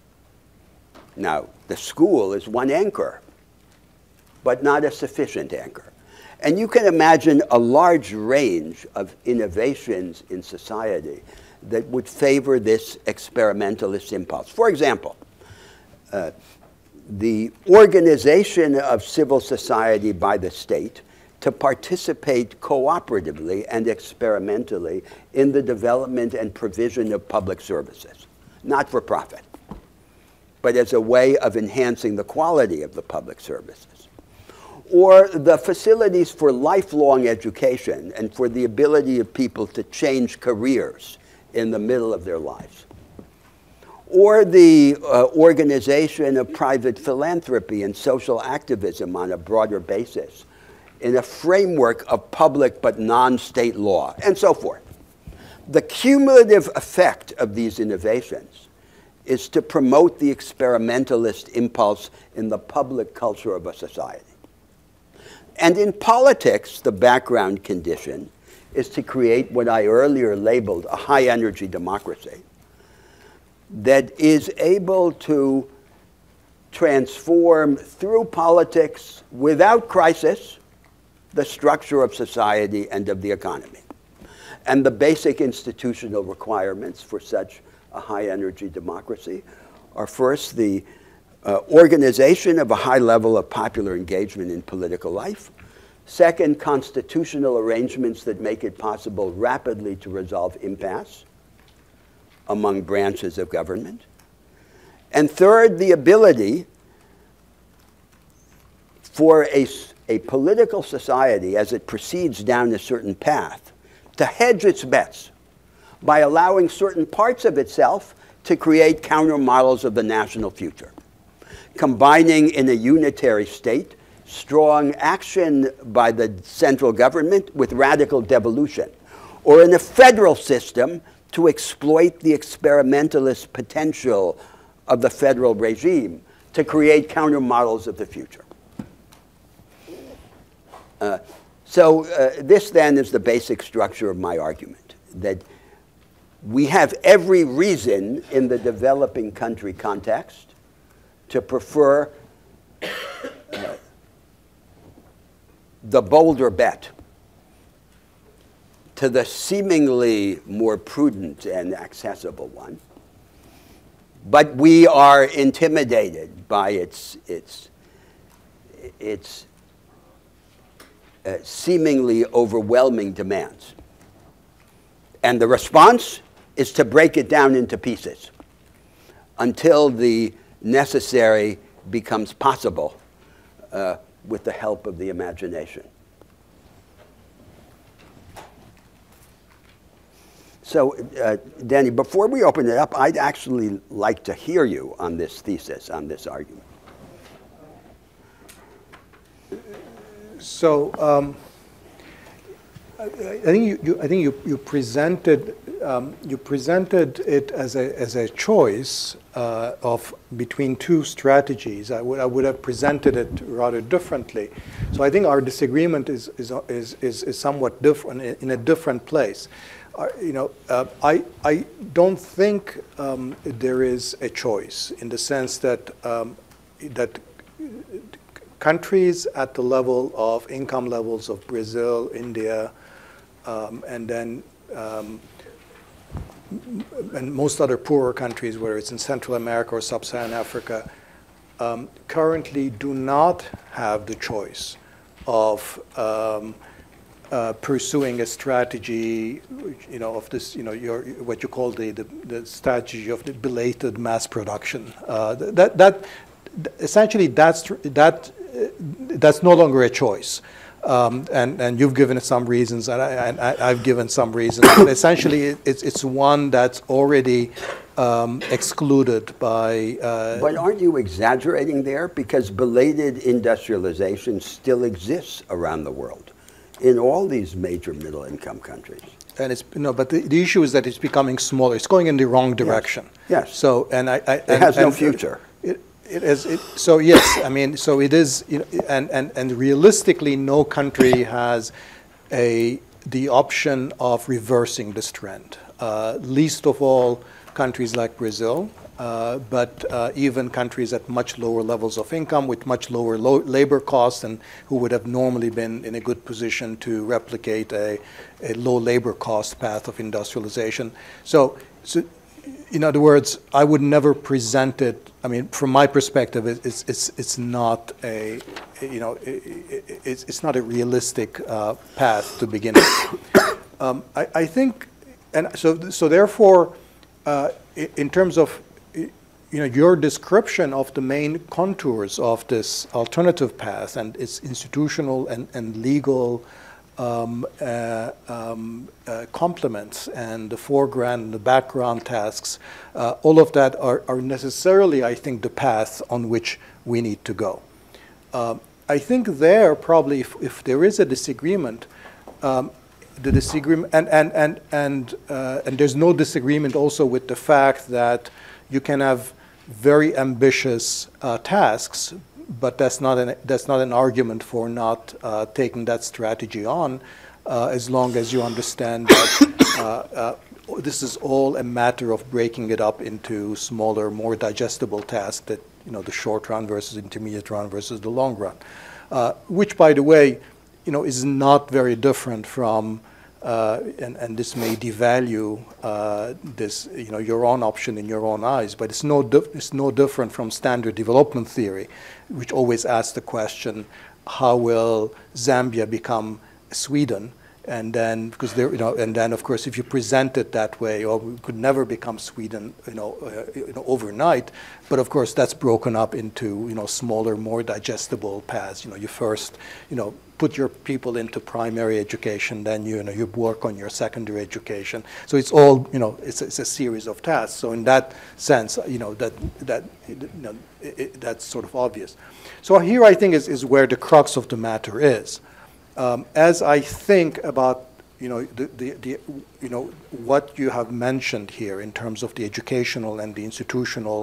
Speaker 7: Now, the school is one anchor, but not a sufficient anchor. And you can imagine a large range of innovations in society that would favor this experimentalist impulse. For example, uh, the organization of civil society by the state to participate cooperatively and experimentally in the development and provision of public services, not for profit, but as a way of enhancing the quality of the public services. Or the facilities for lifelong education and for the ability of people to change careers in the middle of their lives. Or the uh, organization of private philanthropy and social activism on a broader basis in a framework of public but non-state law, and so forth. The cumulative effect of these innovations is to promote the experimentalist impulse in the public culture of a society. And in politics, the background condition is to create what I earlier labeled a high-energy democracy that is able to transform through politics without crisis the structure of society and of the economy. And the basic institutional requirements for such a high-energy democracy are first the uh, organization of a high level of popular engagement in political life. Second, constitutional arrangements that make it possible rapidly to resolve impasse among branches of government. And third, the ability for a, a political society, as it proceeds down a certain path, to hedge its bets by allowing certain parts of itself to create counter models of the national future, combining in a unitary state strong action by the central government with radical devolution, or in a federal system to exploit the experimentalist potential of the federal regime to create counter models of the future. Uh, so uh, this then is the basic structure of my argument, that we have every reason in the developing country context to prefer uh, the bolder bet to the seemingly more prudent and accessible one. But we are intimidated by its, its, its uh, seemingly overwhelming demands. And the response is to break it down into pieces until the necessary becomes possible uh, with the help of the imagination. So, uh, Danny, before we open it up, I'd actually like to hear you on this thesis, on this argument.
Speaker 1: So, um, I, I think you, you, I think you, you presented um, you presented it as a as a choice uh, of between two strategies. I would I would have presented it rather differently. So I think our disagreement is is is is, is somewhat different in a different place. Uh, you know, uh, I, I don't think um, there is a choice in the sense that, um, that countries at the level of income levels of Brazil, India, um, and then um, and most other poorer countries, whether it's in Central America or Sub-Saharan Africa, um, currently do not have the choice of um, Uh, pursuing a strategy, you know, of this, you know, your what you call the the, the strategy of the belated mass production. Uh, that that essentially that's that uh, that's no longer a choice. Um, and and you've given it some reasons, and, I, and I, I've given some reasons. But essentially, it's it's one that's already um, excluded by. Uh,
Speaker 7: but aren't you exaggerating there? Because belated industrialization still exists around the world, in all these major middle-income countries.
Speaker 1: And it's no, but the, the issue is that it's becoming smaller. It's going in the wrong direction.
Speaker 7: Yes. yes.
Speaker 1: So and I, I
Speaker 7: it
Speaker 1: and,
Speaker 7: has no
Speaker 1: and
Speaker 7: future.
Speaker 1: It, it is. It, so yes, I mean, so it is. You know, and and and realistically, no country has a the option of reversing this trend. Uh, least of all countries like Brazil. Uh, but uh, even countries at much lower levels of income with much lower lo labor costs and who would have normally been in a good position to replicate a, a low labor cost path of industrialization. So, so, in other words, I would never present it, I mean, from my perspective, it, it's, it's, it's not a, you know, it, it, it's, it's not a realistic uh, path to begin with. um, I, I think, and so, so therefore, uh, in terms of you know, your description of the main contours of this alternative path and its institutional and, and legal um, uh, um, uh, complements and the foreground and the background tasks, uh, all of that are, are necessarily, I think, the path on which we need to go. Uh, I think there probably, if, if there is a disagreement, um, the disagreement, and, and, and, and, uh, and there's no disagreement also with the fact that you can have very ambitious uh, tasks, but that's not an that's not an argument for not uh, taking that strategy on, uh, as long as you understand that uh, uh, this is all a matter of breaking it up into smaller, more digestible tasks. That you know, the short run versus intermediate run versus the long run, uh, which, by the way, you know, is not very different from. Uh, and, and this may devalue uh, this, you know, your own option in your own eyes, but it's no, it's no different from standard development theory, which always asks the question, how will Zambia become Sweden? And then, because there, you know, and then of course, if you present it that way, or we could never become Sweden, you know, uh, you know, overnight. But of course, that's broken up into, you know, smaller, more digestible paths. You know, you first, you know, put your people into primary education, then you, you know, you work on your secondary education. So it's all, you know, it's, it's a series of tasks. So in that sense, you know, that that you know, it, it, that's sort of obvious. So here, I think, is is where the crux of the matter is. Um, as I think about, you know, the, the, the, you know, what you have mentioned here in terms of the educational and the institutional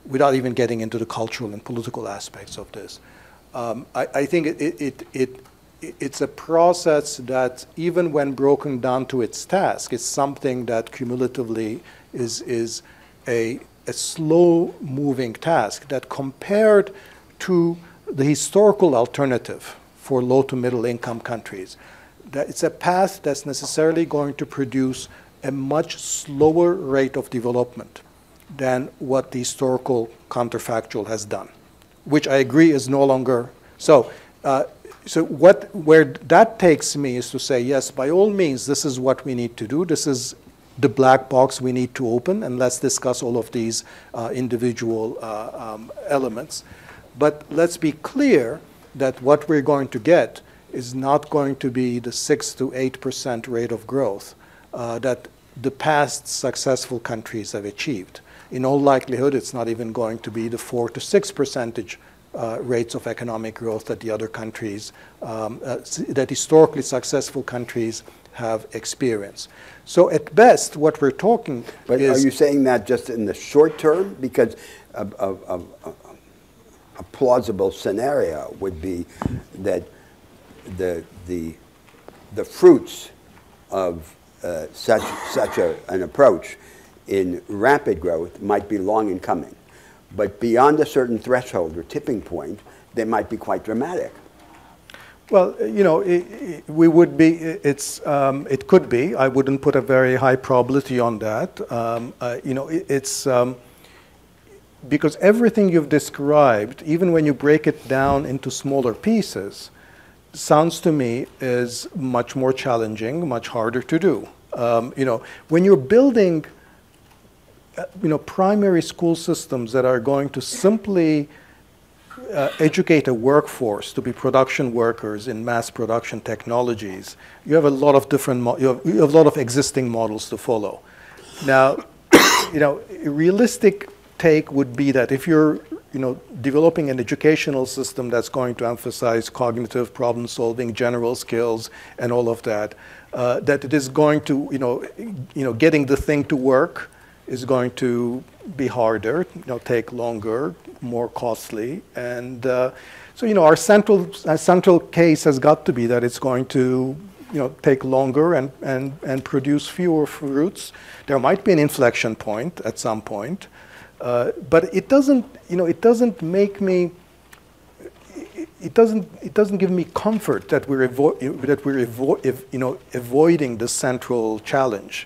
Speaker 1: without even getting into the cultural and political aspects of this. Um, I, I think it, it, it, it, it's a process that, even when broken down to its task, is something that cumulatively is, is a, a slow-moving task that, compared to the historical alternative for low to middle income countries, that it's a path that's necessarily going to produce a much slower rate of development than what the historical counterfactual has done, which I agree is no longer so. Uh, so what, where that takes me is to say, yes, by all means, this is what we need to do. This is the black box we need to open, and let's discuss all of these uh, individual uh, um, elements. But let's be clear that what we're going to get is not going to be the six to eight percent rate of growth uh, that the past successful countries have achieved. In all likelihood, it's not even going to be the four to six percentage uh, rates of economic growth that the other countries, um, uh, that historically successful countries have experienced. So at best, what we're talking
Speaker 7: but
Speaker 1: is...
Speaker 7: are you saying that just in the short term? Because a, a, a, a plausible scenario would be that the, the, the fruits of uh, such, such a, an approach in rapid growth might be long in coming. But beyond a certain threshold or tipping point, they might be quite dramatic.
Speaker 1: Well, you know, it, it, we would be, it's, um, it could be. I wouldn't put a very high probability on that. Um, uh, you know, it, it's, um, because everything you've described, even when you break it down into smaller pieces, sounds to me is much more challenging, much harder to do. Um, you know, when you're building, uh, you know, primary school systems that are going to simply uh, educate a workforce to be production workers in mass production technologies, you have a lot of different, mo you, have, you have a lot of existing models to follow. Now, you know, a realistic take would be that if you're, you know, developing an educational system that's going to emphasize cognitive problem solving, general skills, and all of that, uh, that it is going to, you know, you know, getting the thing to work is going to be harder, you know, take longer, more costly, and uh, so, you know, our central, our central case has got to be that it's going to, you know, take longer and and and produce fewer fruits. There might be an inflection point at some point. Uh, but it doesn't, you know, it doesn't make me, it, it doesn't, it doesn't give me comfort that we're avo that we're avo you know, avoiding the central challenge.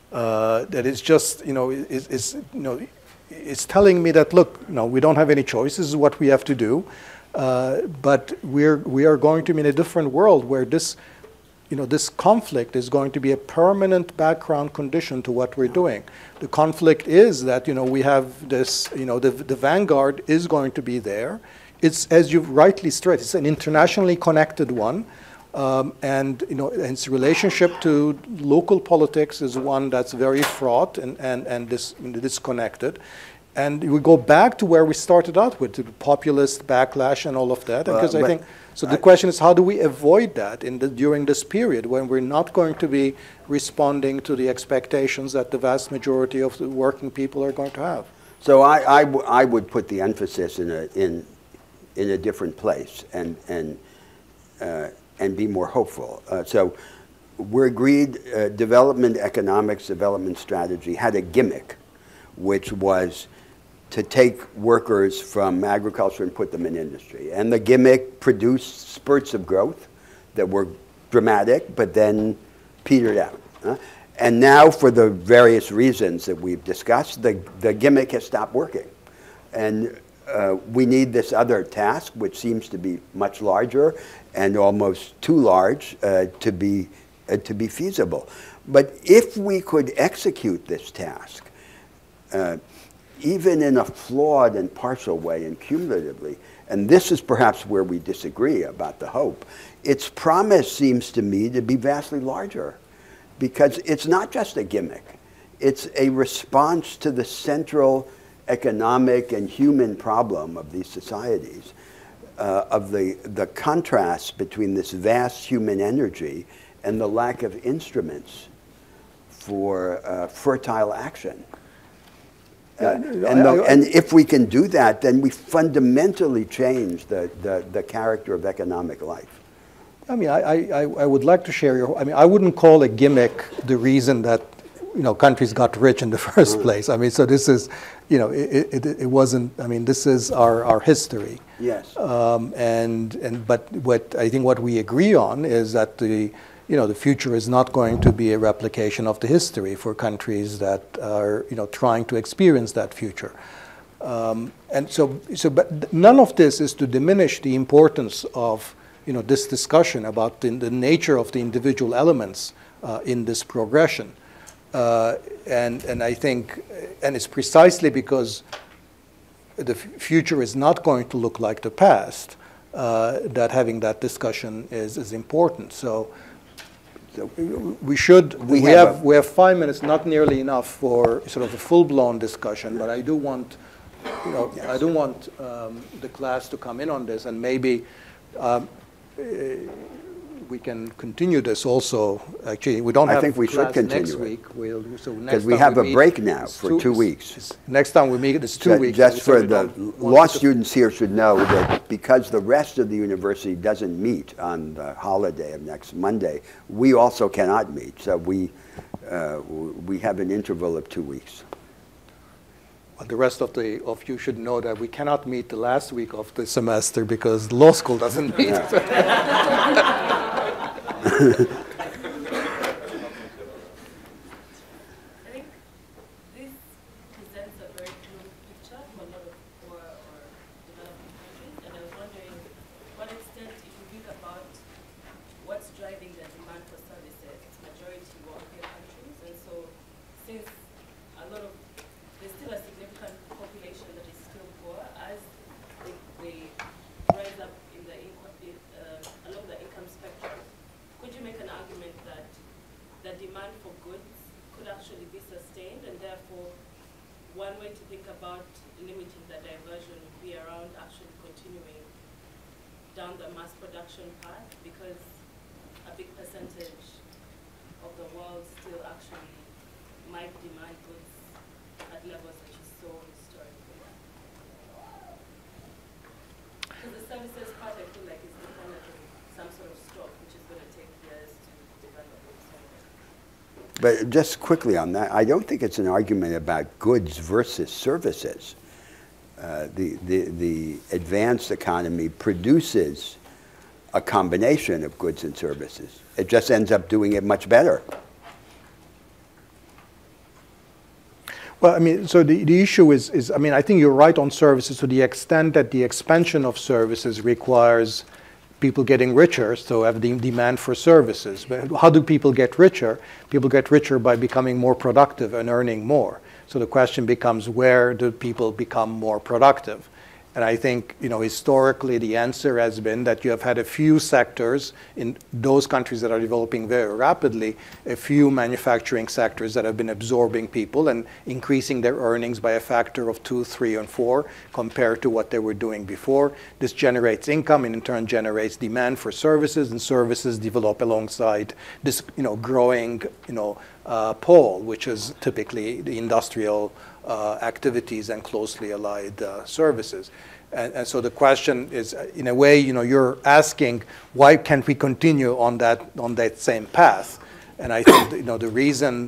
Speaker 1: Uh, that is just, you know, is, is, you know, it's telling me that, look, you know, we don't have any choice. This is what we have to do. Uh, but we're we are going to be in a different world where this, you know, this conflict is going to be a permanent background condition to what we're doing. The conflict is that, you know, we have this, you know, the, the vanguard is going to be there. It's, as you've rightly stressed, it's an internationally connected one. Um, and, you know, and its relationship to local politics is one that's very fraught and, and, and dis, disconnected. And we go back to where we started out with, the populist backlash and all of that. Because uh, I think, so the I, question is, how do we avoid that in the, during this period when we're not going to be responding to the expectations that the vast majority of the working people are going to have?
Speaker 7: So I, I, w I would put the emphasis in a, in, in a different place and, and, uh, and be more hopeful. Uh, so we're agreed uh, development economics, development strategy had a gimmick, which was to take workers from agriculture and put them in industry. And the gimmick produced spurts of growth that were dramatic, but then petered out. Huh? And now, for the various reasons that we've discussed, the, the gimmick has stopped working. And uh, we need this other task, which seems to be much larger and almost too large uh, to be, uh, to be feasible. But if we could execute this task, uh, even in a flawed and partial way and cumulatively, and this is perhaps where we disagree about the hope, its promise seems to me to be vastly larger, because it's not just a gimmick. It's a response to the central economic and human problem of these societies, uh, of the, the contrast between this vast human energy and the lack of instruments for uh, fertile action. Uh, and, the, and if we can do that, then we fundamentally change the, the, the character of economic life.
Speaker 1: I mean, I, I, I would like to share your, I mean, I wouldn't call a gimmick the reason that, you know, countries got rich in the first mm. place. I mean, so this is, you know, it, it, it wasn't, I mean, this is our, our history.
Speaker 7: Yes.
Speaker 1: Um, and, and, but what I think what we agree on is that the, you know, the future is not going to be a replication of the history for countries that are, you know, trying to experience that future. Um, and so, so, but none of this is to diminish the importance of, you know, this discussion about the, the nature of the individual elements uh, in this progression. Uh, and, and I think, and it's precisely because the f future is not going to look like the past uh, that having that discussion is, is important. So, so we should, we, we have, have we have five minutes, not nearly enough for sort of a full-blown discussion, but I do want, you know, yes. I do want um, the class to come in on this, and maybe um, uh, we can continue this also. Actually, we don't
Speaker 7: I
Speaker 1: have
Speaker 7: think we
Speaker 1: class
Speaker 7: should continue
Speaker 1: next
Speaker 7: it.
Speaker 1: week. We'll, so next
Speaker 7: Because we
Speaker 1: time
Speaker 7: have
Speaker 1: we
Speaker 7: a
Speaker 1: meet,
Speaker 7: break now for two, two weeks.
Speaker 1: It's, next time we meet, it's two
Speaker 7: just,
Speaker 1: weeks.
Speaker 7: Just
Speaker 1: so
Speaker 7: for the law students here should know that because the rest of the university doesn't meet on the holiday of next Monday, we also cannot meet. So we, uh, we have an interval of two weeks.
Speaker 1: Well, the rest of, the, of you should know that we cannot meet the last week of the semester because law school doesn't meet.
Speaker 7: Yeah.
Speaker 8: down the mass production path, because a big percentage of the world still actually might demand goods at levels that you saw historically. Because the services part, I feel like, is dependent on some sort of stock, which is going to take years to develop.
Speaker 7: But just quickly on that, I don't think it's an argument about goods versus services. Uh, the, the, the advanced economy produces a combination of goods and services. It just ends up doing it much better.
Speaker 1: Well, I mean, so the, the issue is, is, I mean, I think you're right on services to the extent that the expansion of services requires people getting richer, so have the demand for services. But how do people get richer? People get richer by becoming more productive and earning more. So the question becomes, where do people become more productive? And I think, you know, historically the answer has been that you have had a few sectors in those countries that are developing very rapidly, a few manufacturing sectors that have been absorbing people and increasing their earnings by a factor of two, three, and four compared to what they were doing before. This generates income and in turn generates demand for services, and services develop alongside this, you know, growing, you know, uh, pole, which is typically the industrial Uh, activities and closely allied uh, services. And, and so the question is, in a way, you know, you're asking, why can't we continue on that, on that same path? And I think, you know, the reason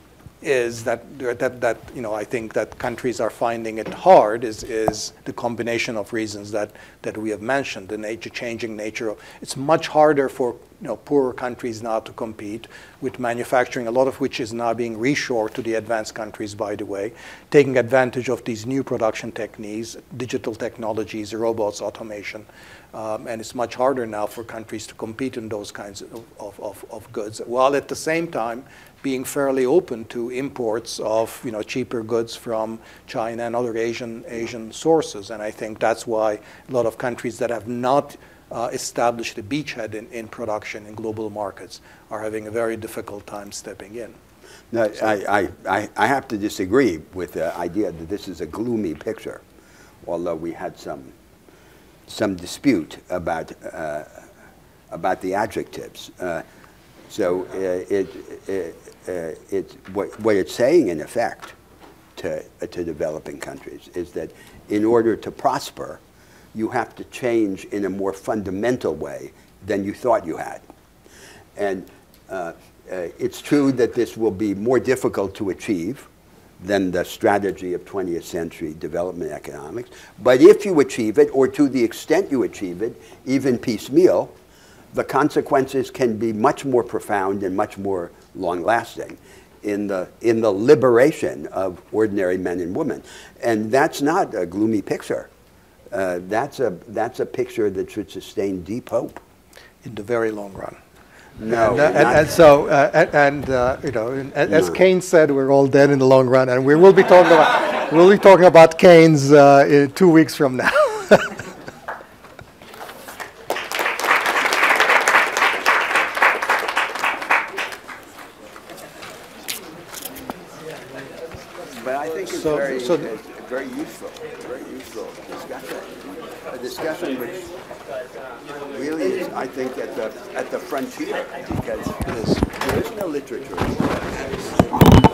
Speaker 1: is that, that, that, you know, I think that countries are finding it hard is, is the combination of reasons that, that we have mentioned, the nature, changing nature of, it's much harder for, you know, poorer countries now to compete with manufacturing, a lot of which is now being reshored to the advanced countries, by the way, taking advantage of these new production techniques, digital technologies, robots, automation. Um, and it's much harder now for countries to compete in those kinds of, of, of, of goods, while at the same time being fairly open to imports of, you know, cheaper goods from China and other Asian, Asian sources. And I think that's why a lot of countries that have not uh, established a beachhead in, in production in global markets are having a very difficult time stepping in.
Speaker 7: No, so, I, I, I have to disagree with the idea that this is a gloomy picture, although we had some, some dispute about, uh, about the adjectives. Uh, so uh, it, it, uh, it's, what, what it's saying, in effect, to, uh, to developing countries, is that in order to prosper, you have to change in a more fundamental way than you thought you had. And uh, uh, it's true that this will be more difficult to achieve than the strategy of twentieth century development economics. But if you achieve it, or to the extent you achieve it, even piecemeal, the consequences can be much more profound and much more long-lasting in the, in the liberation of ordinary men and women. And that's not a gloomy picture. Uh, that's, a, that's a picture that should sustain deep hope.
Speaker 1: In the very long run.
Speaker 7: No,
Speaker 1: and, uh, and, and so, uh, and, and uh, you know, and, as
Speaker 7: No.
Speaker 1: Keynes said, we're all dead in the long run, and we will be talking about we'll be talking about Keynes uh, in two weeks from now.
Speaker 7: But I think it's
Speaker 1: So-
Speaker 7: very,
Speaker 1: so-
Speaker 7: it's very useful, very useful discussion. A discussion which really is, I think, at the, at the frontier, because there is no literature.